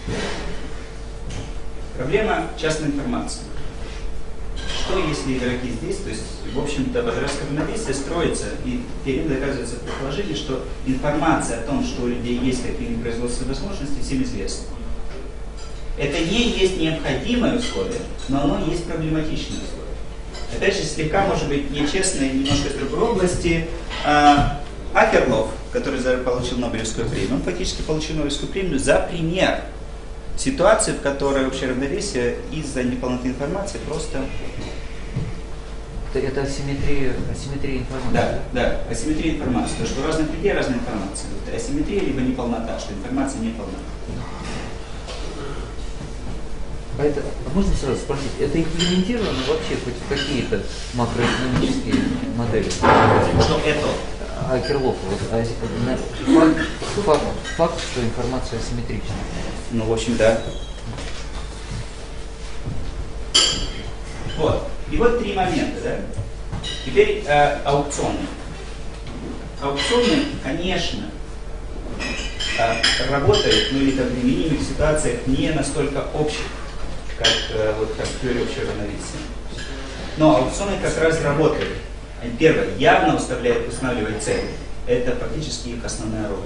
Проблема частной информации. Что если игроки здесь, то есть, в общем-то, возрастное равновесие строится, и перед доказывается предположение, что информация о том, что у людей есть какие-нибудь производственные возможности, всем известна. Это не есть необходимое условие, но оно есть проблематичное условие. Опять же, слегка, может быть, нечестно и немножко из другой области. Акерлов, который получил Нобелевскую премию, он фактически получил Нобелевскую премию за пример ситуации, в которой общее равновесие из-за неполноты информации просто... Это асимметрия информации? Да, асимметрия информации. То, что в разных людей разная информация. Это асимметрия либо неполнота, что информация не полна. А это, можно сразу спросить, это имплементировано вообще хоть в какие-то макроэкономические модели? Что это? Акерлов, факт, что информация асимметрична. Ну, в общем, да. Вот. И вот три момента, да? Теперь аукционы. Аукционы, конечно, работают, ну или там применимы в ситуациях не настолько общих, как теория общего равновесия. Но аукционы как раз работают. Первое, явно устанавливают цели. Это фактически их основная роль.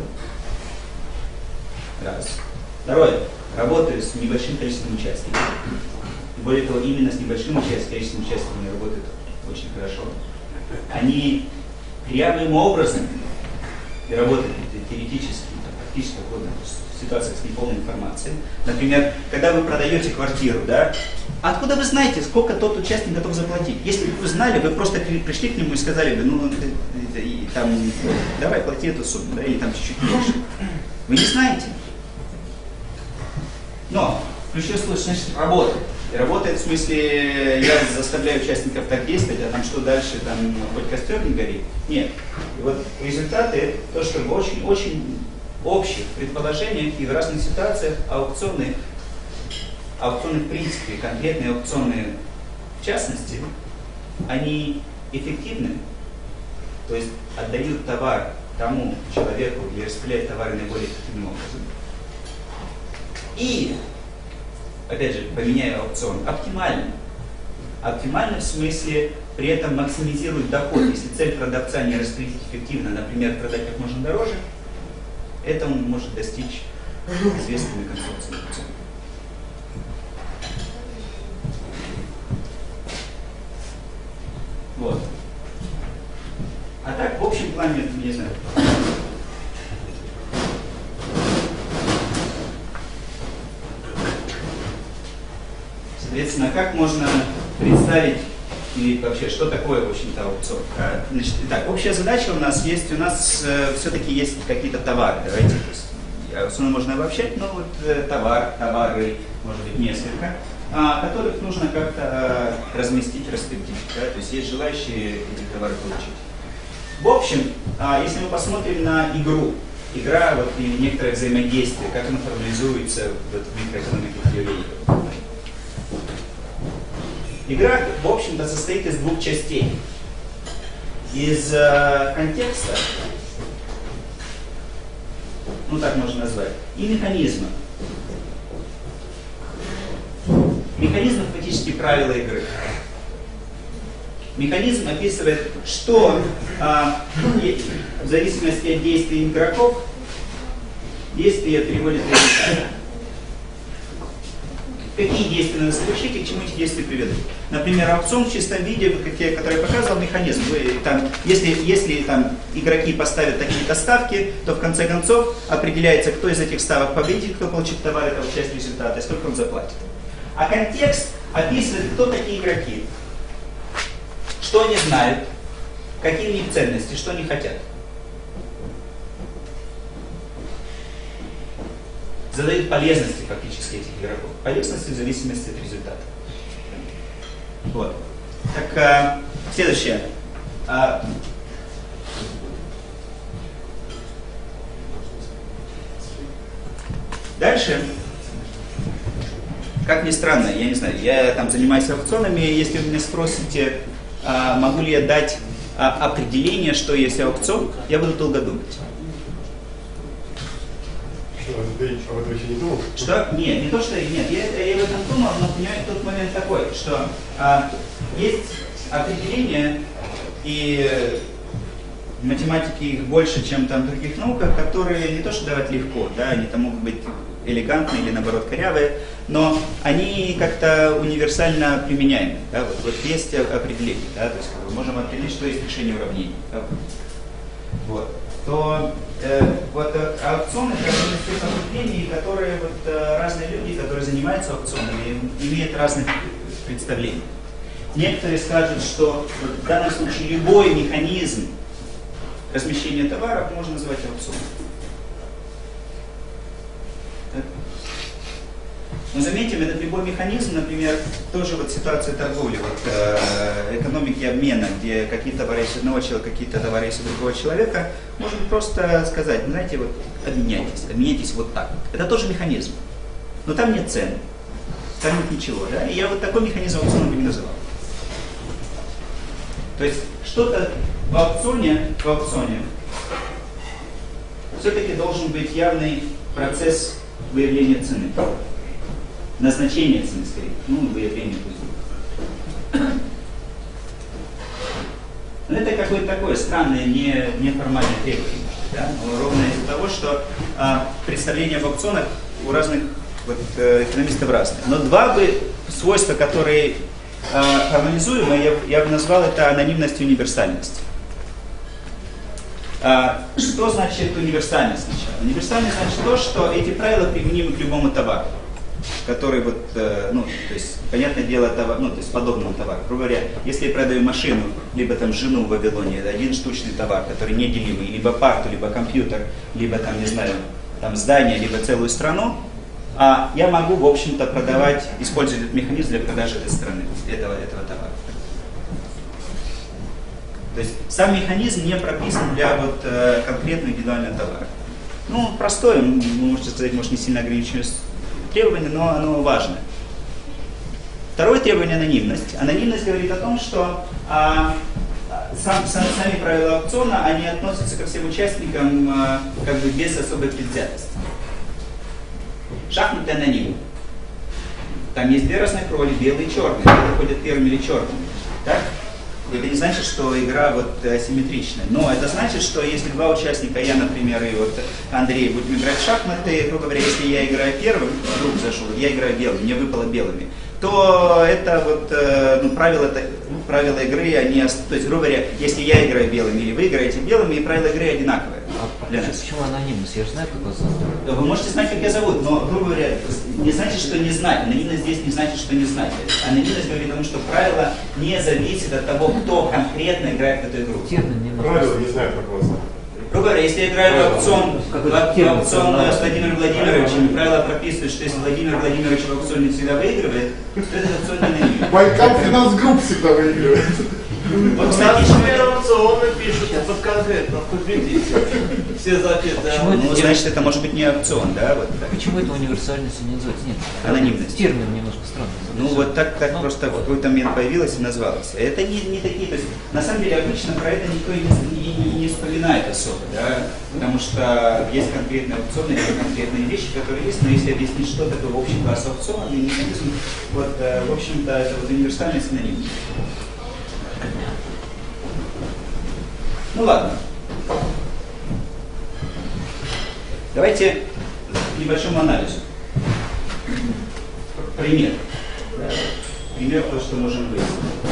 Раз. Второе, работают с небольшим количеством участников. Более того, именно с небольшим количеством участников они работают очень хорошо. Они прямым образом работают теоретически, практически в ситуациях с неполной информацией. Например, когда вы продаете квартиру, да, откуда вы знаете, сколько тот участник готов заплатить? Если бы вы знали, вы просто пришли к нему и сказали бы, ну, там, давай плати эту сумму, да, или там чуть-чуть меньше. Вы не знаете. Но ключевой случай, значит, работает. И работает в смысле, я заставляю участников так действовать, а там что дальше, там хоть костер не горит. Нет. И вот результаты, то, что в очень общих предположениях и в разных ситуациях аукционы в принципе, конкретные аукционы в частности, они эффективны, то есть отдают товар тому человеку и распределяют товары наиболее эффективным образом. И, опять же, поменяю аукцион, оптимально. Оптимально в смысле, при этом максимизирует доход. Если цель продавца не распределить эффективно, например, продать как можно дороже, это он может достичь известными конструкциями аукциона. Вот. А так, в общем плане, не знаю. Соответственно, как можно представить и вообще, что такое, в общем-то, аукцион? Значит, итак, общая задача у нас все-таки есть какие-то товары, давайте, то есть, аукцион можно обобщать, но вот товары, может быть, несколько, которых нужно как-то разместить, распределить, да? То есть есть желающие эти товары получить. В общем, если мы посмотрим на игра вот, и некоторое взаимодействие, как оно формализуется в микроэкономике теории. Игра, в общем-то, состоит из двух частей. Из контекста, ну так можно назвать, и механизма. Механизм — фактически правила игры. Механизм описывает, что в зависимости от действий игроков, действия приводят к результату. Какие действия надо совершить и к чему эти действия приведут. Например, аукцион в чистом виде, который я показывал, механизм. Если там игроки поставят такие-то ставки, то в конце концов определяется, кто из этих ставок победит, кто получит товар, это часть результата, и сколько он заплатит. А контекст описывает, кто такие игроки, что они знают, какие у них ценности, что они хотят. Задают полезности фактически этих игроков. Полезности в зависимости от результата. Вот. Так, следующее. Dальше, как ни странно, я не знаю, я там занимаюсь аукционами, если вы меня спросите, могу ли я дать определение, что есть аукцион, я буду долго думать. Ты об этом еще не думал? Что? Нет, не то, что нет. Я об этом думал, но понимаете, тот момент такой, что есть определения, и в математике их больше, чем там в других науках, которые не то что давать легко, да, они там могут быть элегантные или наоборот корявые, но они как-то универсально применяемы. Да, вот есть определение, да, то есть мы можем определить, что есть решение уравнений. Да, вот. То вот аукцион это один из тех определений, которые вот, разные люди, которые занимаются аукционами, имеют разные представления. Некоторые скажут, что вот, в данном случае любой механизм размещения товаров можно назвать аукционом. Но заметим, этот любой механизм, например, тоже вот ситуация торговли, вот, экономики обмена, где какие-то товары есть одного человека, какие-то товары есть у другого человека, можно просто сказать, знаете, вот обменяйтесь вот так. Это тоже механизм, но там нет цен, там нет ничего, да? И я вот такой механизм аукциона бы не называл. То есть что-то в аукционе все-таки должен быть явный процесс выявления цены. Назначение цены, скорее, выявление пусть. Но это какое-то такое странное, неформальное требование, да? Но ровно из-за того, что представления об аукционах у разных вот, экономистов разные. Но два бы свойства, которые хармонизуемые, я бы назвал это анонимность и универсальность. Что значит универсальность сначала? Универсальность значит то, что эти правила применимы к любому товару, который вот, то есть, понятное дело, товар, то есть подобному товару. Грубо говоря, если я продаю машину, либо там жену в Вавилоне, это один штучный товар, который неделимый, либо парту, либо компьютер, либо там, не знаю, там здание, либо целую страну, я могу, в общем-то, продавать, использовать этот механизм для продажи этой страны, этого товара. То есть сам механизм не прописан для вот, конкретного индивидуального товара. Простое, вы можете сказать, может, не сильно ограниченное требование, но оно важное. Второе требование — анонимность. Анонимность говорит о том, что сами правила аукциона, они относятся ко всем участникам как бы без особой предвзятости. Шахматы анонимны. Там есть две разных роли, белые и черные. Белые ходят первыми или черными. Так? Это не значит, что игра вот асимметричная. Но это значит, что если два участника, я, например, и вот Андрей, будем играть в шахматы, грубо говоря, если я играю первым, вдруг зашел, я играю белым, мне выпало белыми, то это вот правила игры, они, то есть, грубо говоря, если я играю белыми или вы играете белыми, и правила игры одинаковые для нас. Почему анонимность? Я же знаю, как вас зовут. Вы можете знать, как я зовут, но, грубо говоря, не значит, что не знать. Анонимность здесь не значит, что не знать. Анонимность говорит о том, что правило не зависит от того, кто конкретно играет в эту игру. Правила не знают, как вас. Грубо говоря, если я играю в аукцион с Владимиром Владимировичем, правила прописывают, что если Владимир Владимирович в аукционе всегда выигрывает, то этот аукцион не анонимен. Байкал Финанс Групп всегда выигрывает. Вот, кстати, аукционы пишут под конкретно, победите. Все записи. Значит, это может быть не аукцион, да? Вот так. Почему это универсальность не называется? Нет, анонимность. Термин немножко странный. Вот так просто в какой-то момент появилось и называлось. Это не такие, то есть на самом деле обычно про это никто не вспоминает особо, да? Потому что есть конкретные аукционы, есть конкретные вещи, которые есть, но если объяснить, что такое в общем класс аукцион и механизм, вот, в общем-то, это вот универсальность и анонимность. Ладно. Давайте к небольшому анализу. Пример. Пример того, что можем выяснить.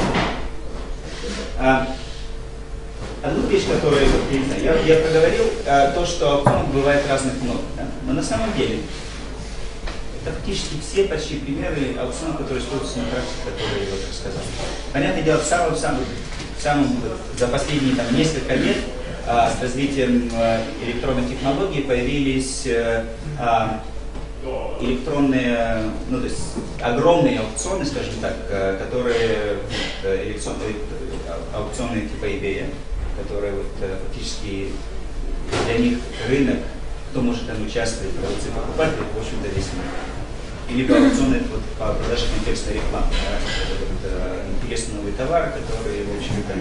Одну вещь, которую я проговорил, то, что аукционов бывает разных много. Да? Но на самом деле, это фактически все почти примеры аукционов, которые используются на практике, которые я вот рассказал. Понятное дело, за последние несколько лет с развитием электронных технологий появились электронные, то есть огромные аукционы, скажем так, которые аукционы типа eBay, которые фактически для них рынок, кто может там участвовать, продавцы, покупатели, в общем-то весь мир. Или аукционы по продаже контекстной рекламы, интересный новый товар, который, в общем-то,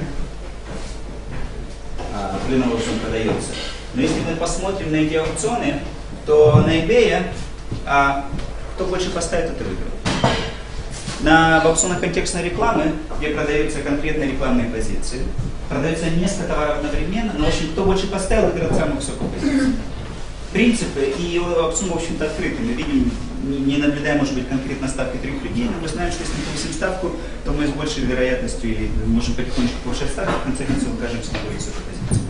определенным образом продается. Но если мы посмотрим на эти аукционы, то на eBay кто больше поставит, тот и выиграет. В аукционах контекстной рекламы, где продаются конкретные рекламные позиции, продается несколько товаров одновременно, но в общем, кто больше поставил, выиграет самую высокую позицию. Принципы и аукцион, в общем-то, открыты. Мы видим, не наблюдаем, может быть, конкретно ставки 3 людей, но мы знаем, что если мы повысим ставку, то мы с большей вероятностью или можем потихонечку повышать ставку, в конце концов окажемся на более высокой позиции.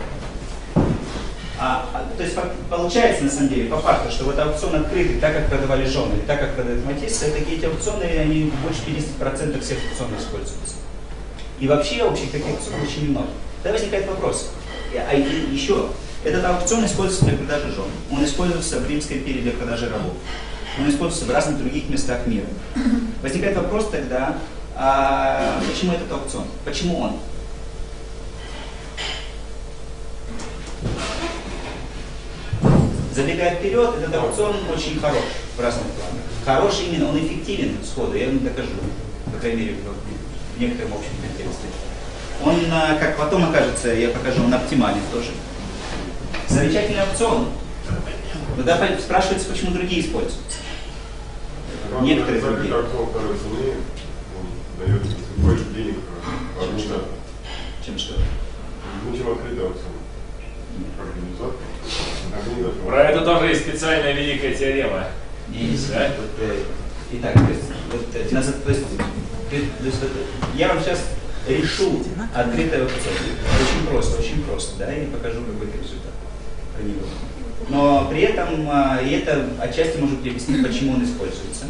То есть получается, на самом деле, по факту, что вот аукцион открытый, так как продавали жены, или так как продают Матиссы, такие эти аукционы, они больше 50% всех аукционов используются. И вообще общих таких аукционов очень много. Тогда возникает вопрос. Еще, этот аукцион используется для продажи жен. Он используется в Римской империи для продажи рабов. Он используется в разных других местах мира. Возникает вопрос тогда, почему этот аукцион? Почему он? Забегая вперед, этот аукцион очень хорош в разных планах. Хорош именно, он эффективен сходу, я вам докажу, по крайней мере, в некотором общем контексте. Он, как потом окажется, я покажу, он оптимален тоже. Замечательный аукцион. Но да, спрашивается, почему другие используются. Некоторые другие. Аукцион второй цены дает больше денег организатору. Чем что? Ну, чем открытый аукцион. Организатор. Про это тоже есть специальная великая теорема. Есть. Да? Итак, я вам сейчас решу открытый аукцион. Очень просто, да, и покажу какой-то результат про него. Но при этом, и это отчасти может объяснить, почему он используется.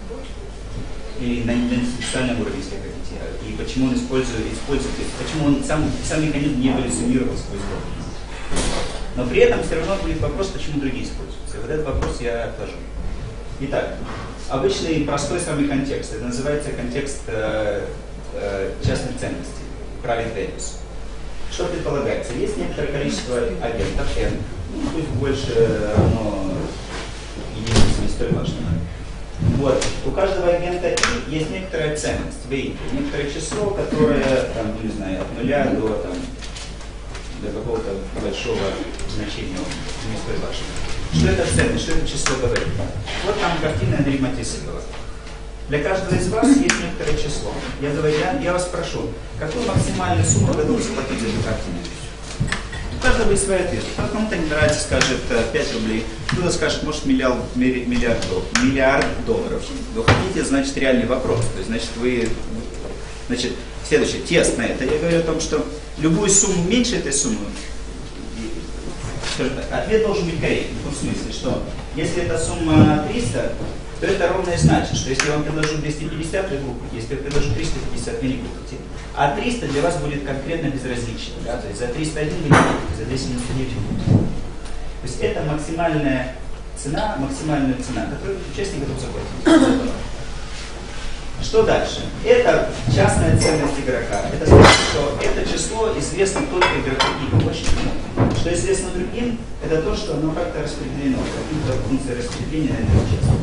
И на институциональном уровне, если хотите. И почему он используется, почему он сам механизм не эволюционировал сквозь год. Но при этом все равно будет вопрос, почему другие используются. И вот этот вопрос я отложу. Итак, обычный простой самый контекст. Это называется контекст частных ценностей, private values. Что предполагается? Есть некоторое количество агентов N, ну, пусть больше равно единице, не столь важно. Вот. У каждого агента есть некоторая ценность, некоторое число, которое, там, не знаю, от 0 до какого-то большого значения, не столь важно. Что это ценность, что это число говорит? Вот там картина Андрей Матисса была. Для каждого из вас есть некоторое число. Я вас прошу, какую максимальную сумму готовы заплатить за эту картину? У каждого есть свой ответ. Кому-то не нравится, скажет 5 рублей, кто-то скажет, может, миллиард долларов. Вы хотите, значит, реальный вопрос. То есть, значит, следующее, тест на это. Я говорю о том, что любую сумму меньше этой суммы, скажем так, ответ должен быть корректным. В том смысле, что если эта сумма 300, то это ровно и значит, что если я вам предложу 250, вы купите, если я предложу 350, вы не купите. А 300 для вас будет конкретно безразлично. Да? То есть за 301 вы не купите, за 299 вы купите. То есть это максимальная цена, которую участник готов заплатить. Что дальше? Это частная ценность игрока. Это значит, что это число известно только игроку и больше. Что известно другим, это то, что оно как-то распределено, какие-то функции распределения на это число.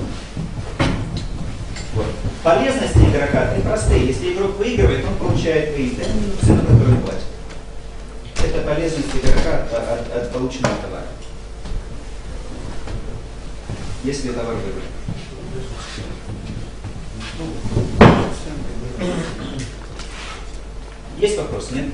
Вот. Полезности игрока три простые. Если игрок выигрывает, он получает цену, которую он платит. Это полезность игрока от полученного товара. Если товар выиграет. Есть вопрос, нет?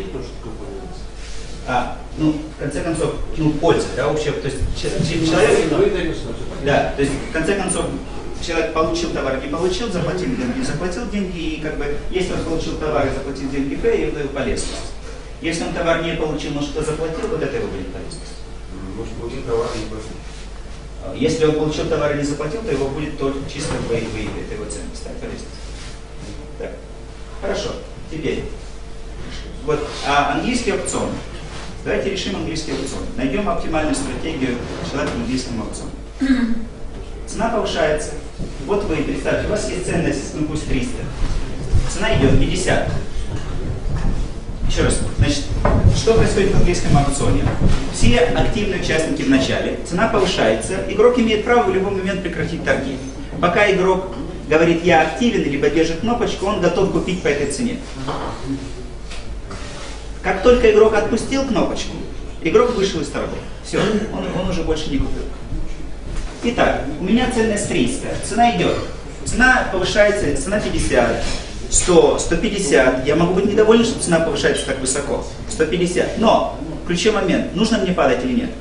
В конце концов, польза, да, общая, то есть человек, да, то есть в конце концов человек получил товар, не получил, заплатил деньги, и как бы, если он получил товар и заплатил деньги Б, это его полезность. Если он товар не получил, но что-то заплатил, вот это его будет полезность. Может получить товар и не платить. Если он получил товар и не заплатил, то его будет только чисто выиграть, это его ценность, так, полезность. Так. Хорошо, теперь. Вот английский аукцион. Давайте решим английский аукцион. Найдем оптимальную стратегию человека в английском аукционе. Цена повышается. Вот вы, представьте, у вас есть ценность, ну пусть 300. Цена идет 50. Еще раз, значит, что происходит в английском аукционе? Все активные участники в начале, цена повышается, игрок имеет право в любой момент прекратить торги. Пока игрок говорит «я активен» либо держит кнопочку, он готов купить по этой цене. Как только игрок отпустил кнопочку, игрок вышел из торгов. Все, он уже больше не купил. Итак, у меня ценность 300. Цена идет. Цена повышается, цена 50, 100, 150. Я могу быть недоволен, что цена повышается так высоко. 150. Но ключевой момент. Нужно мне падать или нет?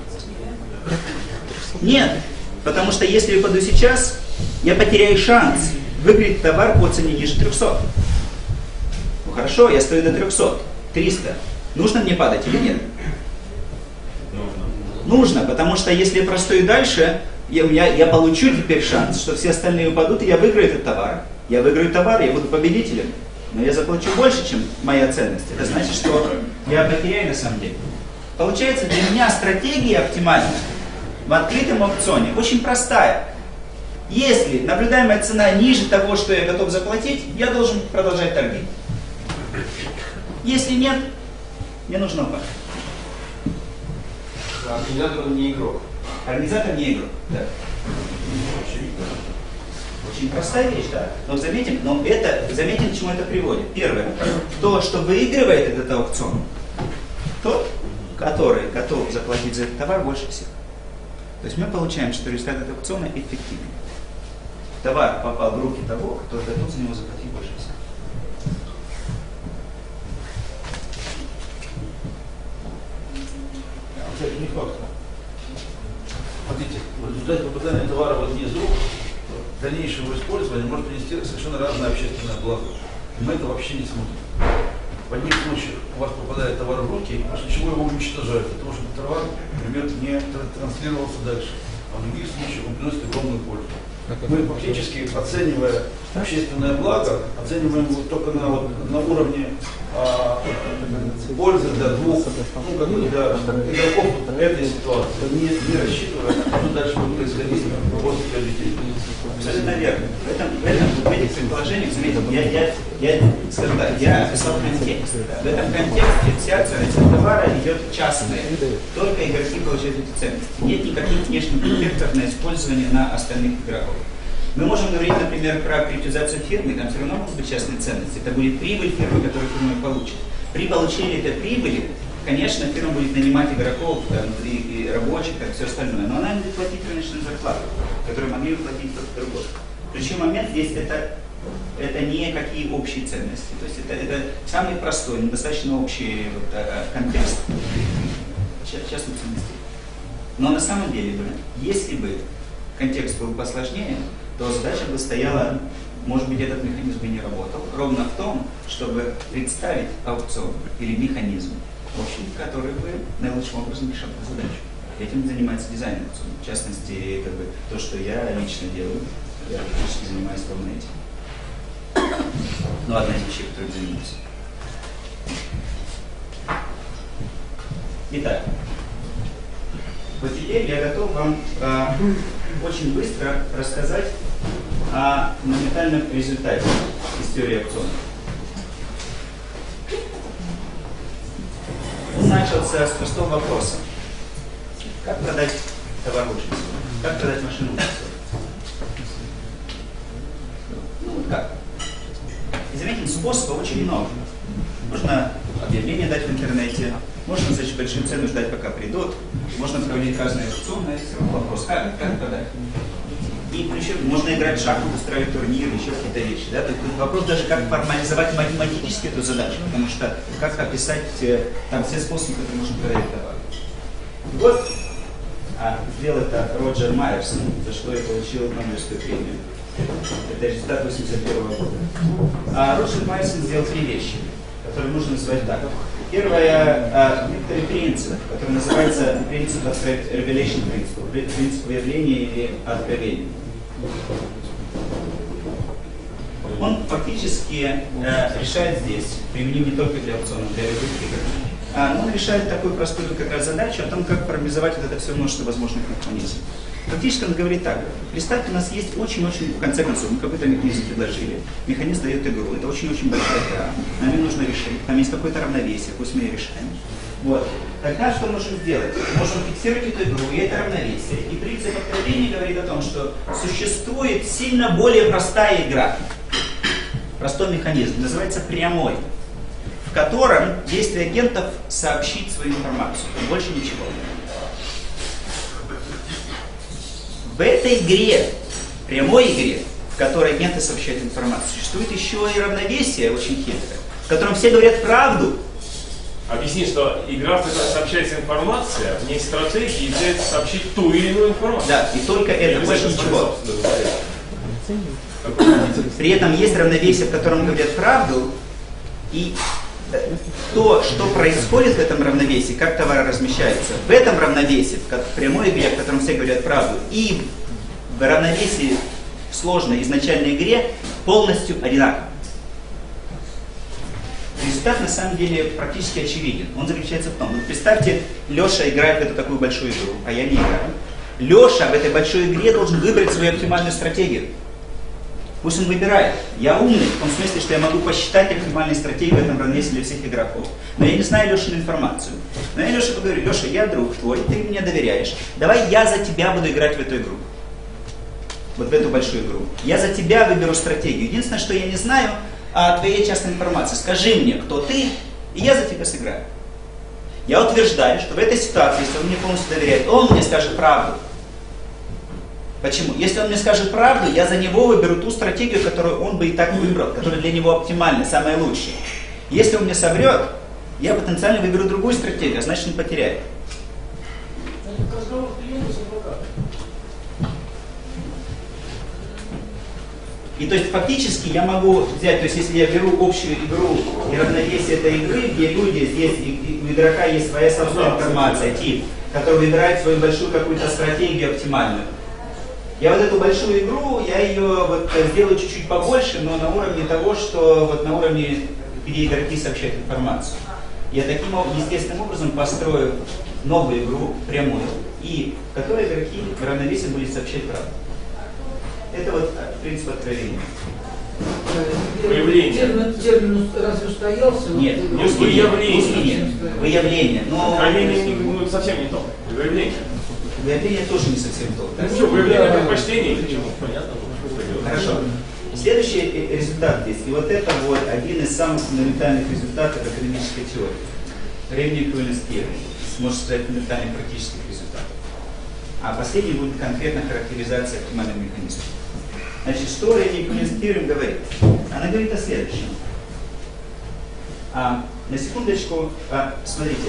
Нет. Потому что если я паду сейчас, я потеряю шанс выиграть товар по цене ниже 300. Ну хорошо, я стою до 300. 300. Нужно мне падать или нет? Нужно, потому что если я простою дальше, я получу теперь шанс, что все остальные упадут, и я выиграю этот товар. Я выиграю товар, я буду победителем. Но я заплачу больше, чем моя ценность. Это значит, что я потеряю на самом деле. Получается, для меня стратегия оптимальная в открытом аукционе очень простая. Если наблюдаемая цена ниже того, что я готов заплатить, я должен продолжать торги. Если нет, мне нужно упасть. Организатор не игрок. Организатор не игрок, да. Очень простая вещь, да. Но заметим, к чему это приводит. Первое, то, что выигрывает этот аукцион, тот, который готов заплатить за этот товар больше всех. То есть мы получаем, что результат этого аукциона эффективен. Товар попал в руки того, кто готов за него заплатить больше всех. Это не факт. Смотрите, в результате попадания товара вот из рук, дальнейшего использования может принести совершенно разное общественное благо. Мы это вообще не смотрим. В одних случаях у вас попадает товар в руки, после чего его уничтожают, для того, чтобы товар, например, не транслировался дальше. А в других случаях он приносит огромную пользу. Мы фактически, оценивая общественное благо, оцениваем его только на уровне пользы для двух, для игроков этой ситуации, не рассчитывая, что дальше будет происходить после приобретения. Абсолютно верно. В этих предположениях, заметьте, я описал контекст. В этом контексте вся ценность товара идет частная. Только игроки получают эти ценности. Нет никаких внешних эффектов на использование на остальных игроков. Мы можем говорить, например, про приватизацию фирмы, там все равно могут быть частные ценности. Это будет прибыль фирмы, которую фирма получит. При получении этой прибыли, конечно, фирма будет нанимать игроков там, и рабочих, и все остальное, но она не будет платить рыночную зарплату, которую могли бы платить кто-то другой. Ключевой момент здесь это не какие общие ценности. То есть это самый простой, достаточно общий контекст частных ценностей. Но на самом деле, если бы контекст был посложнее, то задача бы стояла, может быть, этот механизм бы не работал, ровно в том, чтобы представить аукцион или механизм, в общем, который бы наилучшим образом решал эту задачу. Этим занимается дизайн аукциона. В частности, то, что я лично делаю, я практически занимаюсь ровно этим. Ну, одна из вещей, которой занимаюсь. Итак, вот теперь я готов вам очень быстро рассказать о моментальном результате из теории аукциона. Он начался с простого вопроса. Как продать товар лучше всего? Как продать машину лучше всего? Ну вот как? И заметим, способов очень много. Можно объявление дать в интернете, можно за большую цену ждать, пока придут, можно проводить разные аукционы, все равно вопрос, как продать. И причем можно играть в шахматы, устраивать турниры, еще какие-то вещи. Да? Тут вопрос даже, как формализовать математически эту задачу, потому что как описать там все способы, которые можно продать товар. Вот сделал это Роджер Майерс, за что я получил Нобелевскую премию. Это результат 1981 года. Роджер Майерс сделал три вещи, которые нужно называть так. Первое, некоторый принцип, который называется принцип Revelation Principle, принцип выявления или откровения. Он фактически решает здесь, применим не только для аукционов, для любых игр, но он решает такую простую как раз задачу о том, как формализовать вот это все множество возможных механизмов. Фактически он говорит так: представьте, у нас есть очень-очень, в конце концов, мы какой-то механизм предложили. Механизм дает игру, это очень-очень большая игра. Нам ее нужно решить, там есть какое-то равновесие, пусть мы ее решаем. Вот. Тогда что можем сделать? Можем фиксировать эту игру и это равновесие. И принцип откровения говорит о том, что существует сильно более простая игра. Простой механизм, называется прямой, в котором действие агентов сообщить свою информацию. Больше ничего. В этой игре, прямой игре, в которой агенты сообщают информацию, существует еще и равновесие очень хитрое, в котором все говорят правду. Объясни, что игра, в которой сообщается информация, в ней стратегии взять сообщить ту или иную информацию. Да, и только это, больше ничего. При этом есть равновесие, в котором говорят правду, и то, что происходит в этом равновесии, как товар размещается, в этом равновесии, в прямой игре, в котором все говорят правду, и в равновесии в сложной изначальной игре полностью одинаково. Результат на самом деле практически очевиден. Он заключается в том, вот представьте, Леша играет в эту такую большую игру, а я не играю. Леша в этой большой игре должен выбрать свою оптимальную стратегию. Пусть он выбирает. Я умный, в том смысле, что я могу посчитать оптимальные стратегии в этом равновесии для всех игроков. Но я не знаю Лешину информацию. Но я Леше говорю: Леша, я друг твой, ты мне доверяешь. Давай я за тебя буду играть в эту игру. Вот в эту большую игру. Я за тебя выберу стратегию. Единственное, что я не знаю о твоей частной информации. Скажи мне, кто ты, и я за тебя сыграю. Я утверждаю, что в этой ситуации, если он мне полностью доверяет, он мне скажет правду. Почему? Если он мне скажет правду, я за него выберу ту стратегию, которую он бы и так выбрал, которая для него оптимальна, самая лучшая. Если он мне соврет, я потенциально выберу другую стратегию, а значит он потеряет. И то есть фактически я могу взять, то есть если я беру общую игру и равновесие этой игры, где люди, здесь у игрока есть своя собственная информация, тип, который выбирает свою большую какую-то стратегию оптимальную. Я вот эту большую игру, я ее вот сделаю чуть-чуть побольше, но на уровне того, что вот на уровне, где игроки сообщают информацию. Я таким естественным образом построю новую игру, прямую, и в которой игроки в равновесии будут сообщать правду. Это вот принцип откровения. Термин разве устоялся? Нет, выявление. Выявление. Но откровение совсем не то. Выявление. Выявление тоже не совсем то. Ну что, выявление предпочтений или чего? Понятно. Хорошо. Следующий результат здесь. И вот это вот один из самых фундаментальных результатов экономической теории. Revenue equivalence theory. Можно сказать, фундаментальных практических результатов. А последний будет конкретно характеризация оптимального механизма. Значит, что Revenue equivalence theory говорит? Она говорит о следующем. На секундочку, смотрите.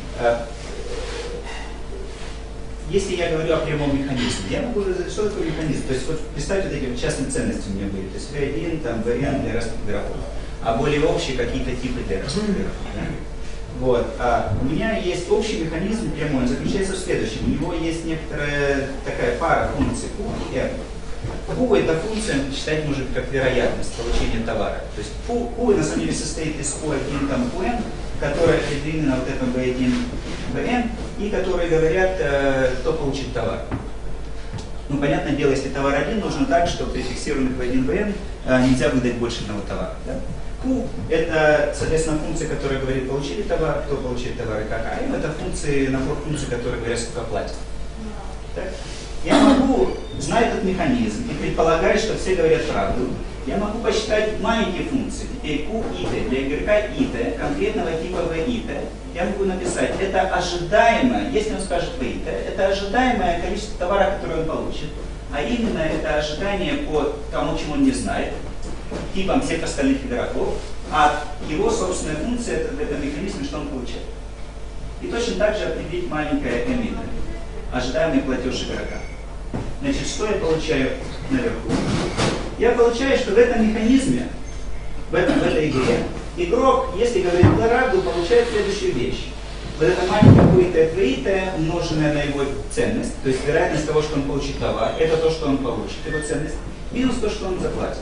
Если я говорю о прямом механизме, я могу сказать, что такое механизм. То есть вот представьте, вот эти вот частные ценности у меня были. То есть V1, там, VN для разных игроков. А более общие какие-то типы для разных игроков. Да? Вот. У меня есть общий механизм прямой, он заключается в следующем. У него есть некоторая такая пара функций Q и M. Q это функция, считать можно как вероятность получения товара. То есть Q на самом деле состоит из Q1, там, QN, которые определены на вот этом V1, VM, и которые говорят, кто получит товар. Ну, понятное дело, если товар один, нужно так, что при фиксированных V1, VM нельзя выдать больше одного товара. Да? Q это, соответственно, функция, которая говорит, получили товар, кто получит товар и как. А M это функции, набор функций, которые говорят, сколько платят. Так? Я могу, зная этот механизм и предполагая, что все говорят правду, я могу посчитать маленькие функции. Теперь Q и T для игрока и T, конкретного типа V и T. Я могу написать, это ожидаемое, если он скажет V и T, это ожидаемое количество товара, которое он получит. А именно это ожидание по тому, чему он не знает, типам всех остальных игроков, а его собственная функция это в этом механизме, что он получает. И точно так же определить маленькое M и T, ожидаемый платеж игрока. Значит, что я получаю наверху? Я получаю, что в этом механизме, в этой игре, игрок, если говорит правду, получает следующую вещь. Вот это маленькое QIT умноженное на его ценность, то есть вероятность того, что он получит товар, это то, что он получит, его ценность, минус то, что он заплатит.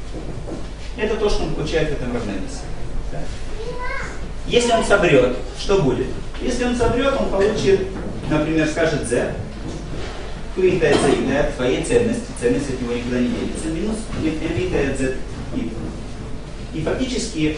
Это то, что он получает в этом равновесии. Да? Если он соврет, что будет? Если он соврет, он получит, например, скажет Z, QIT Z от своей ценности, ценность от него никуда не делится, минус MIT Z. И фактически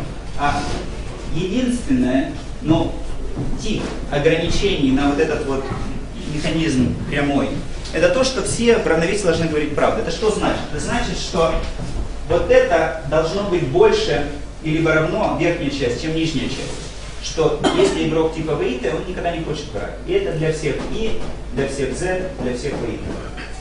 единственное, но тип ограничений на вот этот вот механизм прямой, это то, что все в равновесии должны говорить правду. Это что значит? Это значит, что вот это должно быть больше или равно верхняя часть, чем нижняя часть. Что если игрок типа VIT, он никогда не хочет врать. И это для всех И, для всех Z, для всех VIT.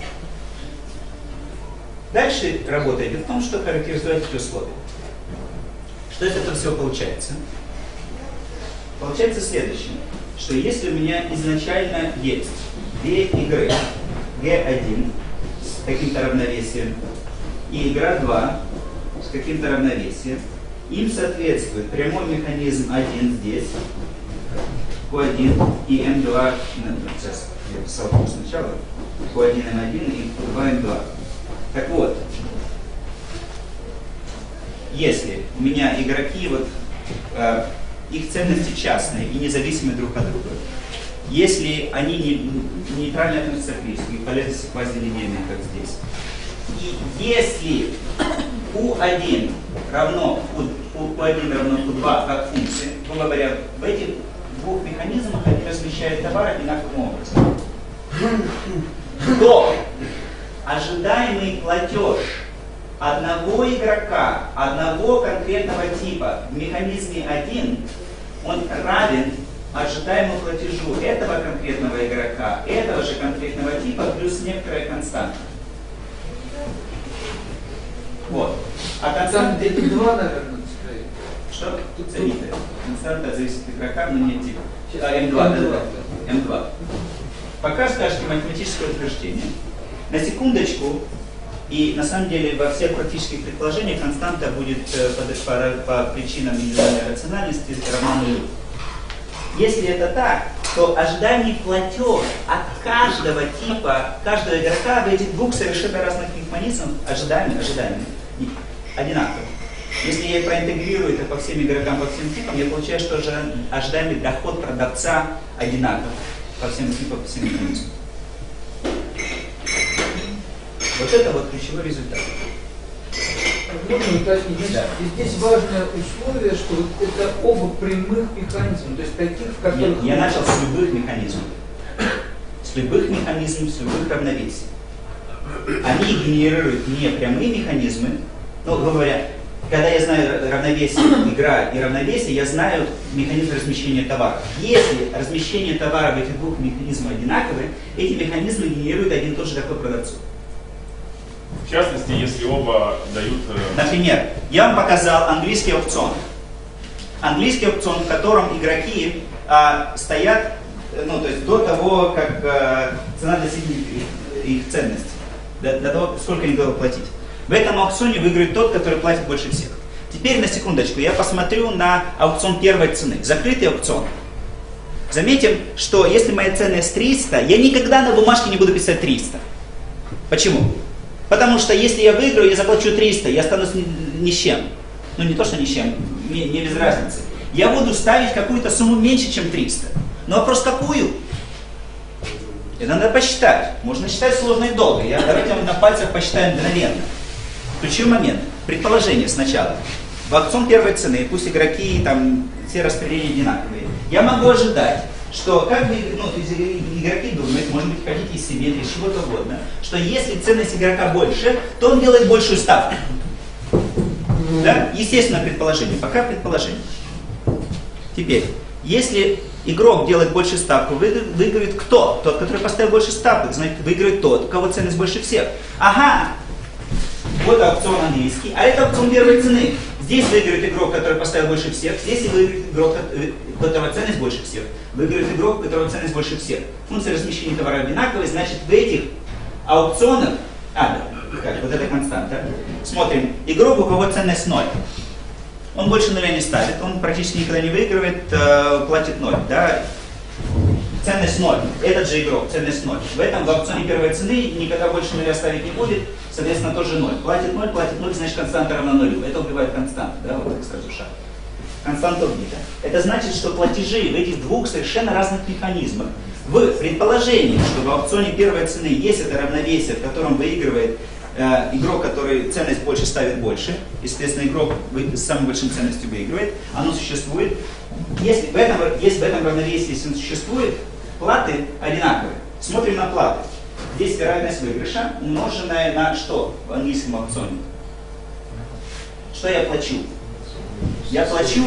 Дальше работа идет в том, что характеризовать эти условия. Что из этого всего получается? Получается следующее, что если у меня изначально есть две игры, G1 с каким-то равновесием и игра 2 с каким-то равновесием, им соответствует прямой механизм 1 здесь, Q1 и M2, сейчас я писал сначала, Q1, M1 и Q2, M2. Так вот, если у меня игроки, вот, их ценности частные и независимы друг от друга, если они нейтрально относятся к риску, их полезности квазилинейные, как здесь, и если Q1 равно Q1 равно Q2 как функции, грубо говоря, в этих двух механизмах они размещают товар одинаковым образом, то ожидаемый платеж одного игрока, одного конкретного типа в механизме 1, он равен ожидаемому платежу этого конкретного игрока, этого же конкретного типа, плюс некоторая константа. Вот. А константа это 2, наверное, что? Тут зависит. Константа зависит от игрока, но нет типа. М2, да. М2. Пока скажете математическое утверждение. На секундочку, и на самом деле во всех практических предположениях константа будет по причинам индивидуальной рациональности равна нулю. Если это так, то ожидаемый платеж от каждого типа, каждого игрока в этих двух совершенно разных механизмах ожидаемый, одинаковый. Если я проинтегрирую это по всем игрокам, по всем типам, я получаю, что ожидаемый доход продавца одинаков по всем типам, по всем механизмам. Вот это вот ключевой результат. Можно уточнить? Да. И здесь важное условие, что вот это оба прямых механизма, то есть таких, в которых... Нет, я начал с любых механизмов. С любых механизмов, с любых равновесий. Они генерируют не прямые механизмы, но, грубо говоря, когда я знаю равновесие, игра и равновесие, я знаю механизм размещения товара. Если размещение товара в этих двух механизмах одинаковые, эти механизмы генерируют один и тот же доход продавцу. В частности, если оба дают... Например, я вам показал английский аукцион. Английский аукцион, в котором игроки стоят, ну, то есть до того, как цена достигнет их ценности, до того, сколько они готовы платить. В этом аукционе выиграет тот, который платит больше всех. Теперь на секундочку, я посмотрю на аукцион первой цены, закрытый аукцион. Заметим, что если моя ценность 300, я никогда на бумажке не буду писать 300. Почему? Потому что если я выиграю, я заплачу 300, я останусь ни с чем. Ну не то, что ни с чем, мне без разницы. Я буду ставить какую-то сумму меньше, чем 300. Но вопрос какую? Это надо посчитать. Можно считать сложно и долго. Давайте мы на пальцах посчитаем мгновенно. Ключевой момент. Предположение сначала. В аукцион первой цены, пусть игроки, там, все распределения одинаковые. Я могу ожидать, что как бы, игроки думают, может быть, хотите из симметрии, чего-то угодно, что если ценность игрока больше, то он делает большую ставку. Да? Естественно, предположение. Пока предположение. Теперь, если игрок делает большую ставку, выиграет кто? Тот, который поставил больше ставок. Значит, выиграет тот, у кого ценность больше всех. Ага! Вот аукцион английский, а это аукцион первой цены. Здесь выиграет игрок, который поставил больше всех, здесь и выиграет игрок, у которого ценность больше всех. Выиграет игрок, у которого ценность больше всех. Функция размещения товара одинаковая, значит в этих аукционах, вот эта константа, смотрим, игрок, у кого ценность 0. Он больше нуля не ставит, он практически никогда не выигрывает, платит 0. Да? Ценность 0. Этот же игрок, ценность 0. В этом в аукционе первой цены никогда больше нуля ставить не будет, соответственно, тоже 0. Платит 0, значит константа равна нулю. Это убивает константу, да, вот так сразу шаг. Константа убита. Это значит, что платежи в этих двух совершенно разных механизмах. В предположении, что в аукционе первой цены есть это равновесие, в котором выигрывает игрок, который ценность больше ставит больше, естественно, игрок с самой большой ценностью выигрывает, оно существует. Если в этом равновесии, если он существует, платы одинаковые. Смотрим на платы. Здесь вероятность выигрыша, умноженная на что в английском аукционе? Что я плачу? Я плачу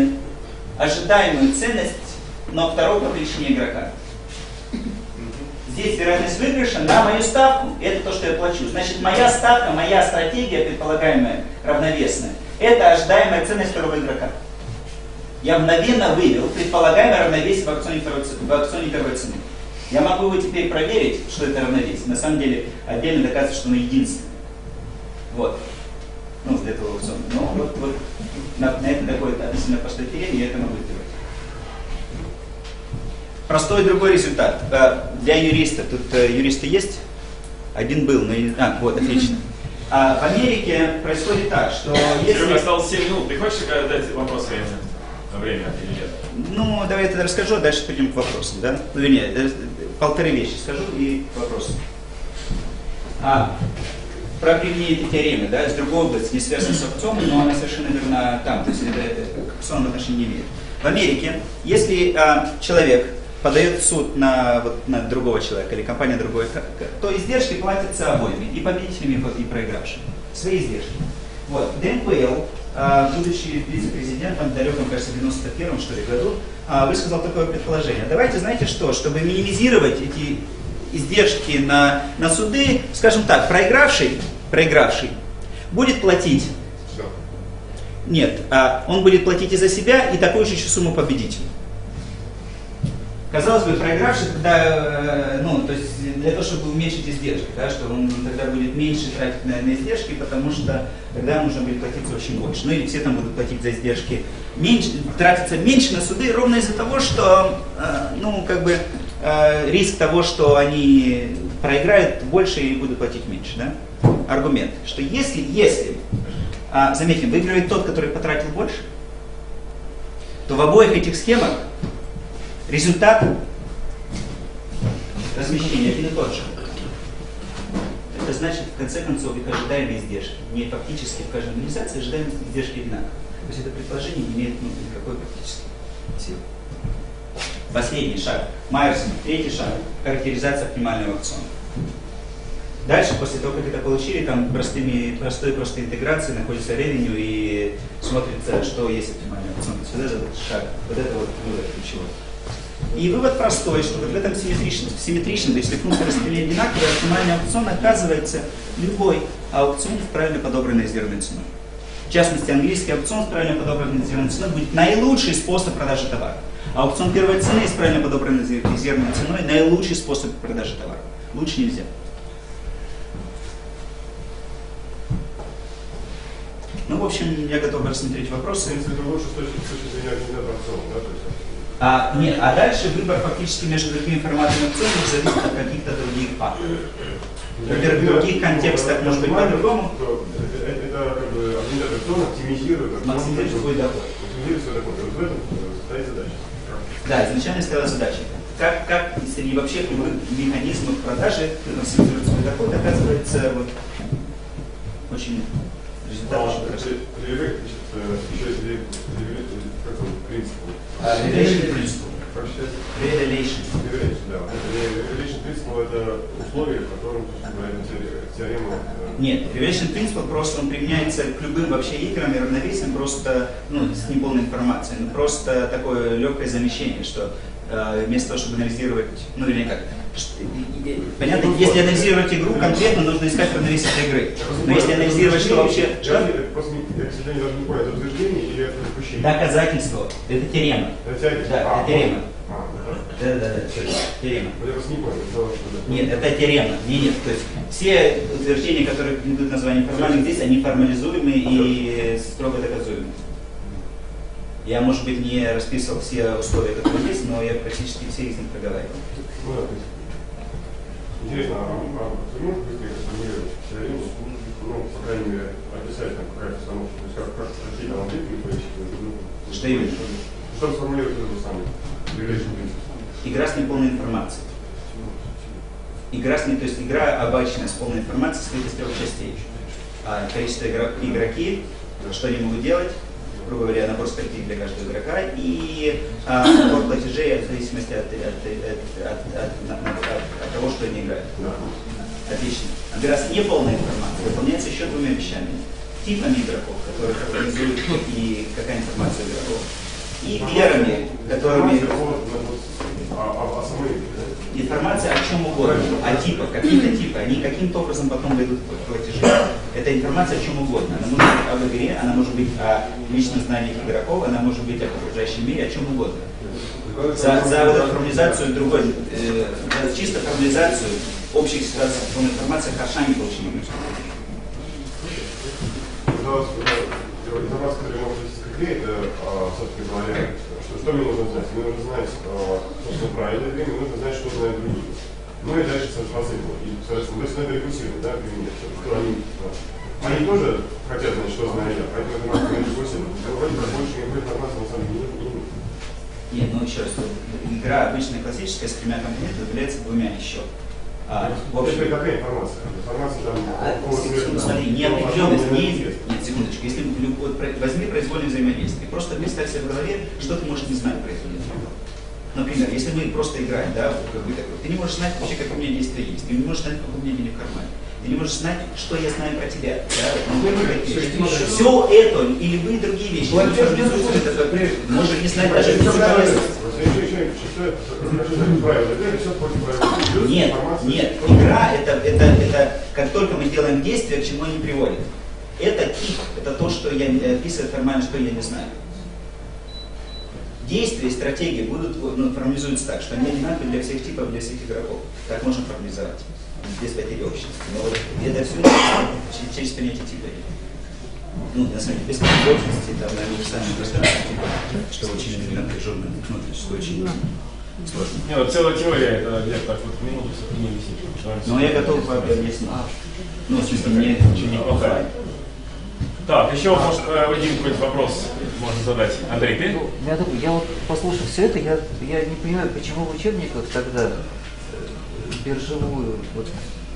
ожидаемую ценность, но второго по величине игрока. Здесь вероятность выигрыша на мою ставку, это то, что я плачу. Значит, моя ставка, моя стратегия, предполагаемая, равновесная, это ожидаемая ценность второго игрока. Я мгновенно вывел предполагаемое равновесие в аукционе первой цены. Я могу его теперь проверить, что это равновесие. На самом деле, отдельно доказывается, что оно единственное. Вот. Ну, для этого аукциона. Но вот на это такой относительно простой теореме я это могу сделать. Простой другой результат. Для юриста. Тут юристы есть? Один был, но... вот, отлично. В Америке происходит так, что если... Осталось 7 минут. Ты хочешь дать вопрос время или нет? Ну, давай я тогда расскажу, а дальше пойдем к вопросам, да? Ну, вернее, полторы вещи скажу и вопросы. Про применение этой теоремы, да, из другой области, не связанной с аукционом, но она совершенно верна там, то есть это к аукционному отношения не имеет. В Америке, если человек подает в суд на другого человека или компания другой, то издержки платятся обоими, и победителями, и проигравшими. Свои издержки. Вот. Дэн Куэйл, будучи вице-президентом в далеком, кажется, 91-м, что ли, году, высказал такое предположение. Давайте, знаете что, чтобы минимизировать эти издержки на суды, скажем так, проигравший будет платить. Нет, он будет платить и за себя, и такую же сумму победителю. Казалось бы, проигравший тогда, то есть для того, чтобы уменьшить издержки, да, что он тогда будет меньше тратить на издержки, потому что тогда нужно будет платиться очень больше. Ну или все там будут платить за издержки меньше, тратиться меньше на суды, ровно из-за того, что, риск того, что они проиграют больше и будут платить меньше, да? Аргумент, что если, заметим, выигрывает тот, который потратил больше, то в обоих этих схемах результат размещения один и тот же. Это значит, в конце концов, их ожидаемые издержки. Не фактически в каждой организации ожидаемые издержки одинаковые. То есть это предположение не имеет никакой практической силы. Последний шаг. Майерсон. Третий шаг. Характеризация оптимального аукциона. Дальше, после того, как это получили, там простой интеграции находится revenue и смотрится, что есть оптимальный аукцион. То есть вот этот шаг, вот это вот вывод ключевой. И вывод простой, что вот в этом симметричном, если функции распределения одинаковые, оптимальный аукцион оказывается любой аукцион с правильно подобранной резервной ценой. В частности, английский аукцион с правильно подобранной резервной ценой будет наилучший способ продажи товара. Аукцион первой цены с правильно подобранной резервной ценой наилучший способ продажи товара. Лучше нельзя. Ну, в общем, я готов рассмотреть вопросы. Это лучше с точки зрения организатора аукциона, да? Нет, дальше выбор фактически между другими форматами аукционов зависит от каких-то других факторов. Во-первых, в других контекстах может быть по-другому. Это как бы организатор аукциона оптимизирует свой доход. Оптимизирует свой доход. Вот в этом стоит задача. Да, изначально стояла задача. Как среди вообще механизмов продажи максимизирует свой доход, оказывается очень результат очень хороший. Еще есть принцип. Relation principle. Relation, да. Relation principle — это условия, в котором теорема... Нет, relation principle просто он применяется к любым вообще играм и равновесиям, просто, с неполной информацией, просто такое легкое замещение, что вместо того, чтобы анализировать, понятно, если анализировать игру конкретно, нужно искать равновесие этой игры. Но если анализировать, что вообще... Я, к сожалению, даже не понял, это утверждение или это допущение? Доказательство. Это теорема. Да, это теорема. Да, теорема. Я просто не понял. Нет, это теорема. Нет. То есть все утверждения, которые идут названием формальных, здесь они формализуемы и строго доказуемы. Я, может быть, не расписывал все условия, которые есть, но я практически все из них проговаривал. Интересно, ты можешь быстрее сформулировать теорему, по крайней мере, описать там какая-то установка, то есть как какие там ответы политические? Что именно? Чтобы сформулировать эту самую relation principle. Игра с неполной информацией. То есть игра обычная с полной информацией состоит из 3 частей. Количество игроки, что они могут делать, грубо говоря, набор стратегий для каждого игрока и набор платежей в зависимости от того, что они играют. Отлично. Игра с неполной информацией выполняется еще 2 вещами. Типами игроков, которых организуют, и какая информация игроков. И верами, которыми... информация о чем угодно, о типах, какие-то типы, они каким-то образом потом дойдут к платежу. Это информация о чем угодно. Она может быть об игре, она может быть о личных знаниях игроков, она может быть об окружающем мире, о чем угодно. За вот эту формализацию другой, за чисто формализацию общих ситуаций информации хороша не получена. Информация, которая может быть из игры, это, собственно говоря, что мне нужно знать? Мне нужно знать, собственно, правильное время, мне нужно знать, что знают другие. Ну и дальше, соответственно, то есть надо рекурсировать, да, применять, что они тоже хотят знать, что знаю я, поэтому это надо рекурсировать. Вроде как больше никакой информации на самом деле не нужно. Нет, ну еще раз, игра обычная классическая с 3 компонентами является 2 еще. В общем, это какая информация? Информация там... Смотри, неопределенность, нет, секундочку, если возьми произвольное взаимодействие, просто представь себе в голове, что ты можешь не знать про это. Например, если мы просто играем, да, ты не можешь знать вообще, как у меня действие есть, ты не можешь знать, как у меня денег в кармане, ты не можешь знать, что я знаю про тебя. Да? Все это и любые другие вещи, можно не знать даже Нет, игра это как только мы делаем действие, к чему они приводят. Это тип, это то, что я описываю формально, что я не знаю. Действия и стратегии будут формализуются так, что они одинаковы для всех типов, для всех игроков. Так можно формализовать, без потери общества. Но вот это все через понятие типа. Ну, на самом деле, без потери общности, там, наверное, универсальное пространство, типа, что очень напряженно, что очень сложно. Не, вот целая теория, это где-то так вот минуту не висит. Но я готов объяснить. Ну, в смысле, мне очень неплохо. Так, еще, может, один какой-то вопрос можно задать. Андрей, ты? Я вот, послушав все это, я не понимаю, почему в учебниках тогда биржевую, вот,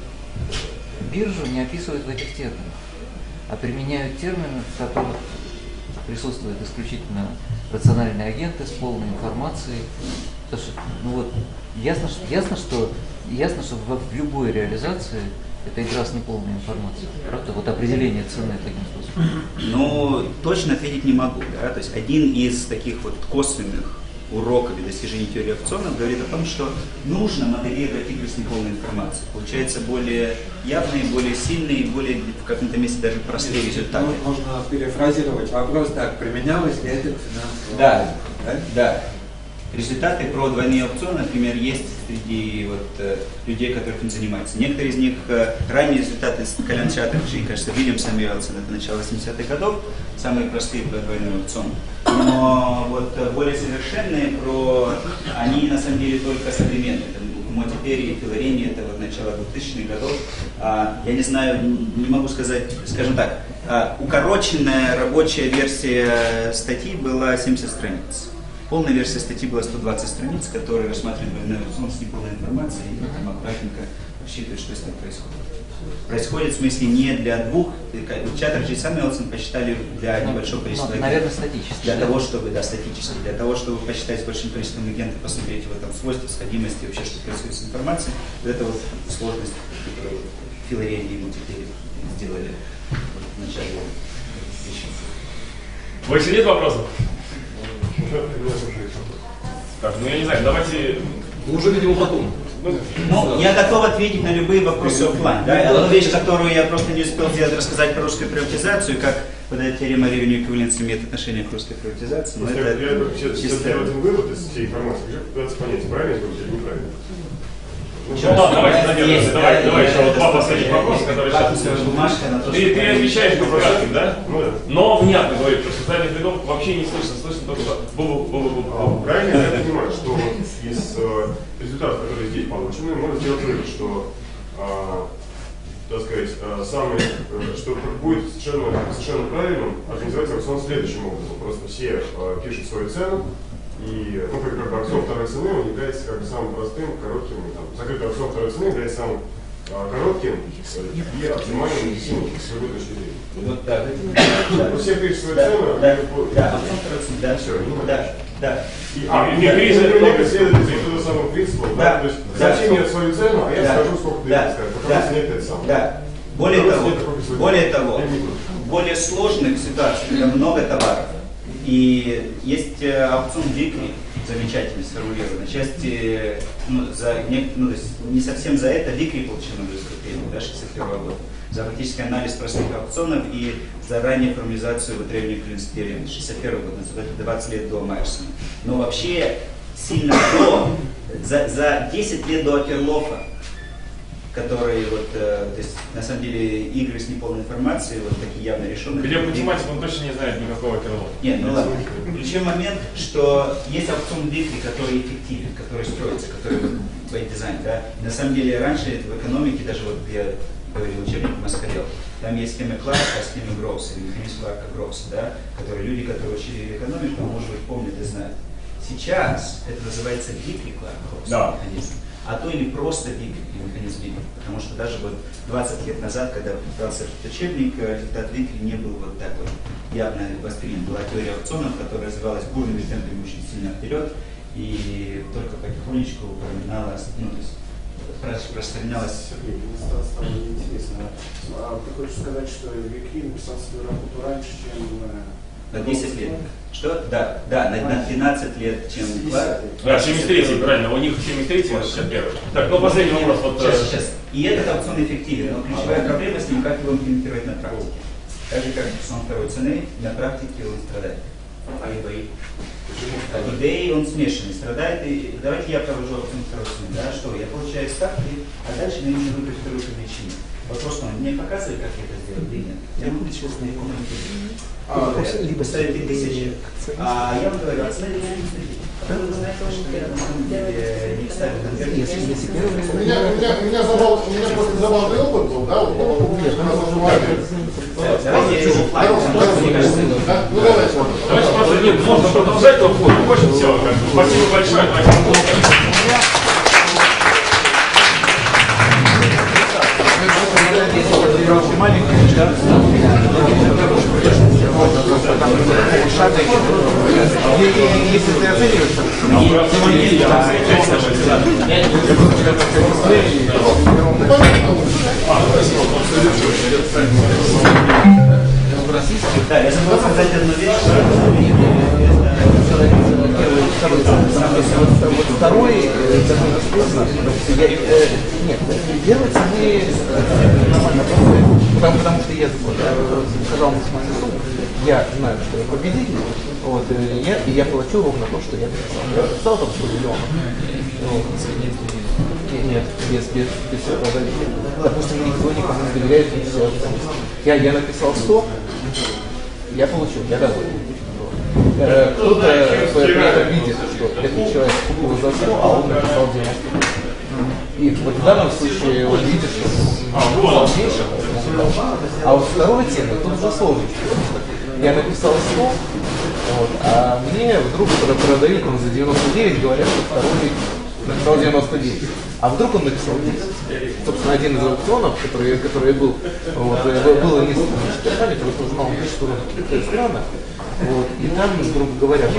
биржу не описывают в этих терминах, а применяют термины, в которых присутствуют исключительно рациональные агенты с полной информацией. Потому что, ну вот, ясно, что в любой реализации это игра с неполной информацией. Правда? Вот определение цены таким способом. Ну, точно ответить не могу. Да? То есть один из таких вот косвенных уроков и достижений теории опционов говорит о том, что нужно моделировать игры с неполной информацией. Получается более явные, более сильные, более в каком-то месте даже простые результаты. Можно перефразировать вопрос так, применялось ли это финансово? Да. Результаты про двойные опционы, например, есть среди людей, которые этим занимаются. Некоторые из них ранние результаты с Колян Чаттерджи, кажется, Вильям Самюэлсон, это начало 80-х годов, самые простые про двойные опционы. Но вот более совершенные они на самом деле только современные. Моти Перри и Филарини, это вот начало 2000-х годов. Я не знаю, не могу сказать, скажем так, укороченная рабочая версия статьи была 70 страниц. Полная версия статьи была 120 страниц, которые рассматривают двойной опцион с неполной информацией и там аккуратненько рассчитывают, что с ним происходит. Происходит в смысле не для двух, Чаттерджи и Самюэлсон посчитали для небольшого количества агентов. Наверное, статически. Для того, чтобы, статически, для того, чтобы посчитать с большим количеством агентов, посмотреть его там свойства, сходимости, вообще, что происходит с информацией. Вот это вот сложность, которую Филарини и Моти Перри сделали в начале вещи. Больше нет вопросов? Так, ну я не знаю, давайте... Мы уже видим потом. Ну, я готов ответить на любые вопросы оффлайн. Да? Одну вещь, которую я просто не успел сделать, рассказать про русскую приватизацию, как вот эта теорема ревеню эквиваленции имеет отношение к русской приватизации. Но это сейчас делать вывод из всей информации, уже пытаться понять, правильно это или неправильно. Ну ладно, давайте задержимся. Давай еще вот два последних вопроса, которые сейчас... Ты отвечаешь по-кратким, да? Ну да. Но внятно говорит, что социальных рядов вообще не слышно только бу-бу-бу-бу-бу. Правильно я понимаю, что из результатов, которые здесь получены, можно сделать вывод, что, так сказать, что будет совершенно правильным организовать аукцион следующим образом. Просто все пишут свою цену, и, ну, как бы аукцион второй цены, он является как бы самым простым, коротким, закрытый аукцион второй цены является самым коротким и оптимальным медициной с любой точки зрения. Вот так. Все пишут свою цену, да. И следует тот самый принцип, да? То есть зачем мне свою цену, а я скажу, сколько ты скажешь, потому что нет это самое. Да. Более того, в более сложных ситуациях, когда много товаров, И есть аукцион Викри, замечательно сформулирован. Отчасти, то есть не совсем за это Викри получил Нобелевскую премию, да, 1961 года. За фактический анализ простых аукционов и за раннюю формализацию вот древних клинстериев. 1961 год, называется 20 лет до Майерсона. Но вообще сильно за 10 лет до Акерлофа, который то есть, на самом деле, игры с неполной информацией, вот такие явно решенные. Глеб математик, он точно не знает никакого Акерлофа. Нет, ну ладно. Ключевой момент, что есть аукцион Викри, который эффективен, который строится, который дизайн, да. На самом деле, раньше в экономике, даже вот я говорил учебник Маскарел, там есть схема Кларка, схема Гроуса, или механизм Кларка Гроуса, да, которые люди, которые учили экономику, может быть, помнят и знают. Сейчас это называется Викри Кларк Гроуса механизм, а то или просто Викри, механизм Викри, потому что даже вот 20 лет назад, когда писался этот учебник, результат Викри не был вот так вот явно воспринят. Была теория аукционов, которая развивалась бурными темпами очень сильно вперед, и только потихонечку упоминалась, то есть распространялась. Стало интересно. А ты хочешь сказать, что Викри написал свою работу раньше, чем... На 10 лет. Что? Да, на 12 лет, чем Кларк. Да, 73-й, правильно, у них 73-й, а 61-й. Так, ну последний вопрос. Вот, сейчас. И этот аукцион эффективен, но ключевая проблема с ним, как его имплементировать на практике. Так же, как аукцион второй цены, на практике он страдает. От идеи он смешанный, страдает. И давайте я провожу аукцион второй цены. Да, что? Я получаю ставки, а дальше мне нужно выбрать вторую величину. Вопрос, он мне показывает, как я это сделать, или нет? Я могу сейчас на либо ставить 3000, а я вам говорю, оцените 3000. Вы знаете, что я на самом деле не ставлю конверт. У меня просто забавный опыт был, да, вот давайте просто нет, можно продолжать, но очень все. Спасибо большое. Маленький, да? Если ты оцениваешь, да, я забыл сказать одну вещь. Вот второй, нет, делать они нормально потому что я сказал максимальную сумму, я знаю, что я победитель, вот, и я плачу ровно то, что я написал. Я написал там 100 миллионов. Нет, без допустим, никто никому не доверяет, я написал 100, я получил, я доволен. Кто-то при этом видит, что этот человек купил за 100, а он написал 90. И вот в данном случае он видит, что он написал меньше, а вот второй темы тут уже сложно. Я написал 100, вот, а мне вдруг продают он за 99, говорят, что второй написал 99. А вдруг он написал 10. Собственно, один из аукционов, который был, вот, было несколько компаний, который тоже знал что страна. Вот, и там, грубо говоря,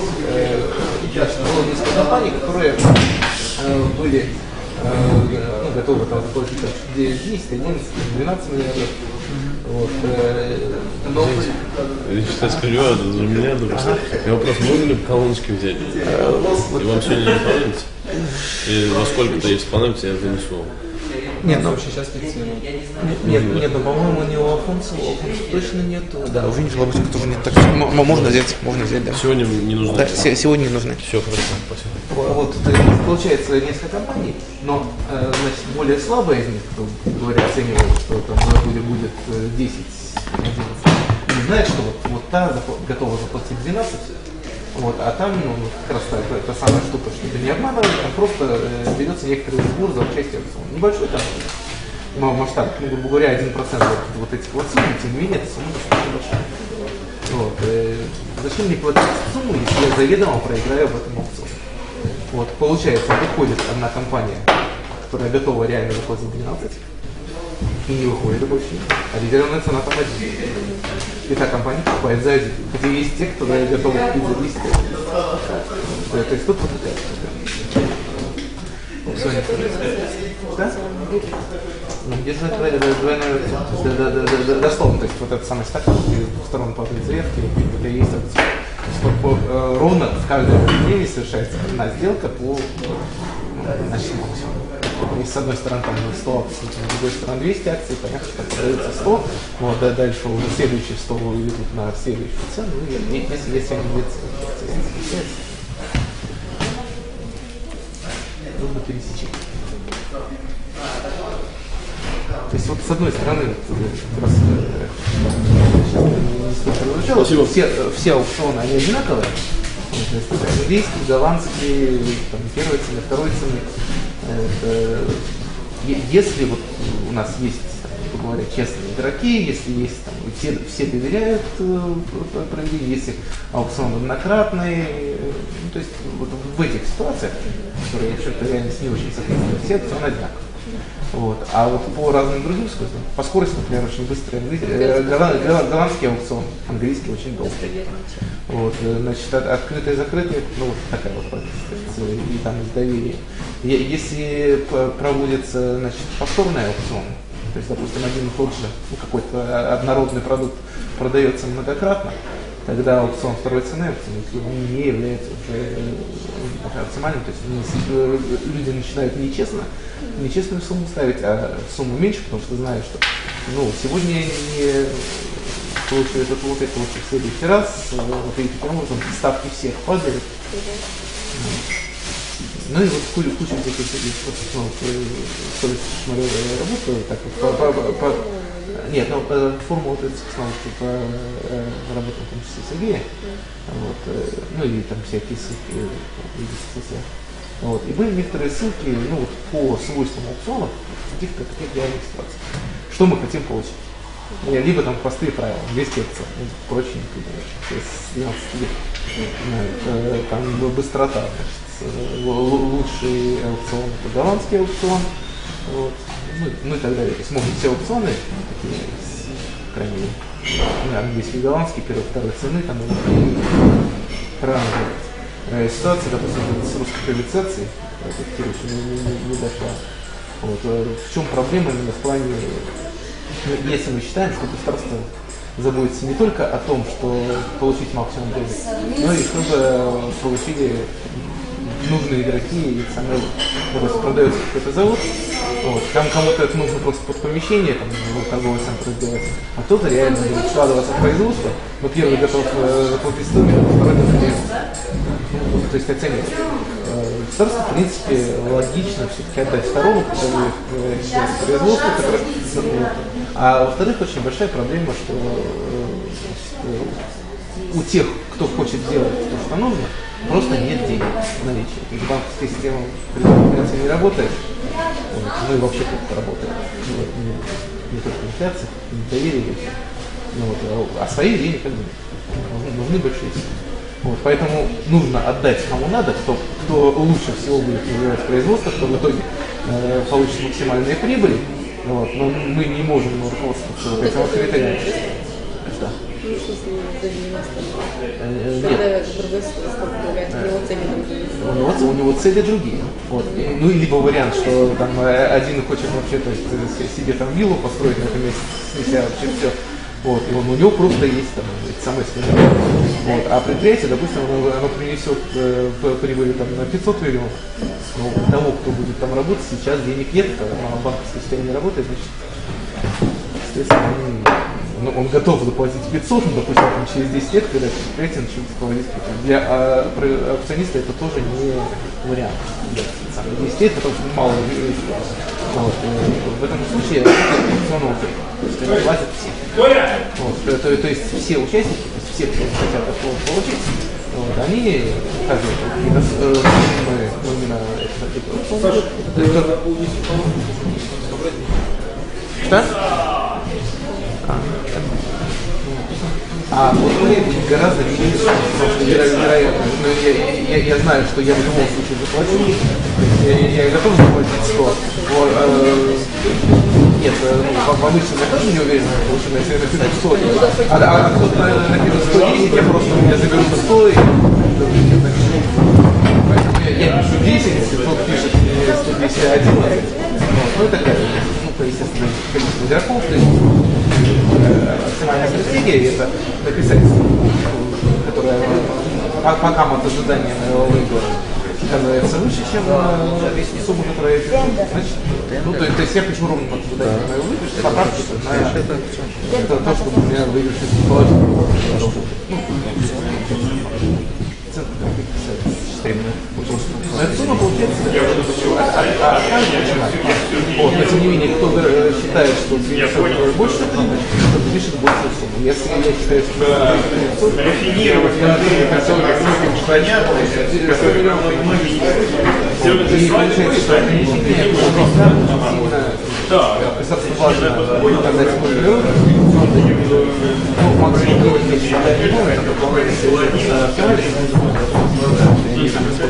было несколько компаний, которые были готовы там заплатить 10, 11, 12 миллиардов. Вот, Речь сейчас кривая, это за меня, допустим. И вопрос, можно ли колоночки взять? И вам сегодня не понадобится? Или во сколько-то, если понадобится, я занесу. Нет, ну, сейчас нет, ну, по-моему, не у Афонса точно нету. Да, уже не Желобытника тоже нет. Так, можно взять, да. Сегодня не нужны? Да, сегодня не нужны. Все, хорошо, спасибо. Вот, получается, несколько компаний, но, значит, более слабая из них, кто, говорят, оценивает, что там будет 10, 11, не знает, что вот та готова заплатить 12, вот, а там, как раз та самая штука, что не обманывает, там просто берется некоторый сбор за участие в аукционе. Небольшой там масштаб, грубо говоря, 1% вот этих вот сумм, тем не менее, эта сумма достаточно большая. Вот, зачем мне платить сумму, если я заведомо проиграю в этом аукционе? Вот, получается, выходит одна компания, которая готова реально заплатить 12, и не выходит больше, а резервная цена там 1. И та компания покупает за 1. Хотя есть те, кто готовы купить за 10. То есть тут вот такая да? Ну, держать двойной аукцион. Дословно, то есть вот этот самый стакан, с двух сторон падает заявки, это и есть аукцион. ровно в каждом дне совершается одна сделка по ночному аукциону. Если с одной стороны там 100 акций, с другой стороны 200 акций, понятно, что продается 100, вот, да, дальше уже следующие 100 идут на следующую цену, если они где-то нужно пересечение. То есть вот с одной стороны, как раз все аукционы, они одинаковые. Английский, голландский, там, первой цены, второй цены. Если вот у нас есть, грубо говоря, честные игроки, если есть там, все доверяют проведению, если аукцион однократный, ну, то есть вот в этих ситуациях, которые что-то реально не очень соответствуют, все аукционы одинаковые. Вот. А вот по разным другим свойствам, по скорости, например, очень быстрый голландский аукцион, английский очень долгий. Вот. Значит, открытый и закрытый, ну вот такая вот позиция, и там из доверия. Если проводится, значит, повторный аукцион, то есть, допустим, один и тот же, ну, какой-то однородный продукт продается многократно, тогда аукцион второй цены не является уже оптимальным, то есть люди начинают нечестную сумму ставить, а сумму меньше, потому что знают, что ну, сегодня я не получу этот лот, я получу в следующий раз, вот, и таким образом ставки всех падают. Ну и вот куча таких шмаревая работа, так вот, нет, но формула вот по работам, в том числе Сергея, вот, ну и там всякие ссылки в сетях. Вот. И были некоторые ссылки, ну, вот, по свойствам аукционов в каких-то таких реальных ситуациях. Что мы хотим получить? Либо там простые правила, 200 акций, прочие, то есть 12 лет. Там быстрота, значит, лучший аукцион — это голландский аукцион, вот, ну и так далее. То есть могут все аукционы, такие, крайне английский и голландский, первой, второй цены, там правильно. Ситуация, допустим, с русской приватизацией, не дошла. Вот. В чем проблема именно в плане, если мы считаем, что государство заботится не только о том, что получить максимум прибыли, но и чтобы получили нужные игроки и самые лучшие. Продается какой-то завод, вот, там кому-то это нужно просто под помещение, там, торговый центр сделать, а кто-то реально будет вкладываться в производство, но первый готов заплатить 100 миллионов, второй готов. То есть оценивать. Государство, в принципе, логично все-таки отдать второму, который производство, которое... А во-вторых, очень большая проблема, что у тех, кто хочет делать то, что нужно, просто нет денег в наличии. И банковская система не работает, ну и вообще как-то работает. Не только инфляция, не доверие, а своих денег как бы нужны большие суммы. Вот, поэтому нужно отдать кому надо, кто лучше всего будет развивать производство, кто в итоге получит максимальные прибыли. Вот, но мы не можем руководствоваться вот этим критерием. Что? У него цели другие. Вот. Ну, либо вариант, что там один хочет вообще-то себе там виллу построить на этом месте, снеся вообще все. Вот, и у него просто есть там эти самые студенты. Вот, а предприятие, допустим, оно принесет прибыль там на 500 миллионов. Но у того, кто будет там работать, сейчас денег нет, а банковская система не работает, значит, естественно, он готов заплатить 500, но, допустим, через 10 лет, когда предприятие начнет платить 500. Для аукциониста это тоже не вариант. 10 лет, потому что мало людей. Вот. В этом случае аукционного платят все. Вот. То есть все участники, то есть все, кто хотят получить, вот, они указывают какие-то суммы именно что? А вот мне будет гораздо меньше, потому что вероятно, я знаю, что я в любом случае заплачу, я готов заплатить 100. Вот, нет, в обычном я тоже не уверен, потому что я напишу 100. А кто-то напишет 110, я просто у меня заберу 100 и я пишу 10, тот пишет 110, 11. Ну и так далее. Ну, естественно, количество игроков, то есть максимальная стратегия — это написать, которая пока от ожидания на выбор оказывается выше, чем сумма, которая я держу, значит, ну, то есть я пишу ровно под ожиданием моего выигрыша, поправки на то, чтобы у меня выигрыш положительный. Центр конфликта эта сумма получается вот, но тем не менее, кто считает, что больше, то пишет большую сумму. Если я считаю, что рафинировать понятно, и получается, что объяснение достаточно важно показать формулировку, максимум 9 тысяч это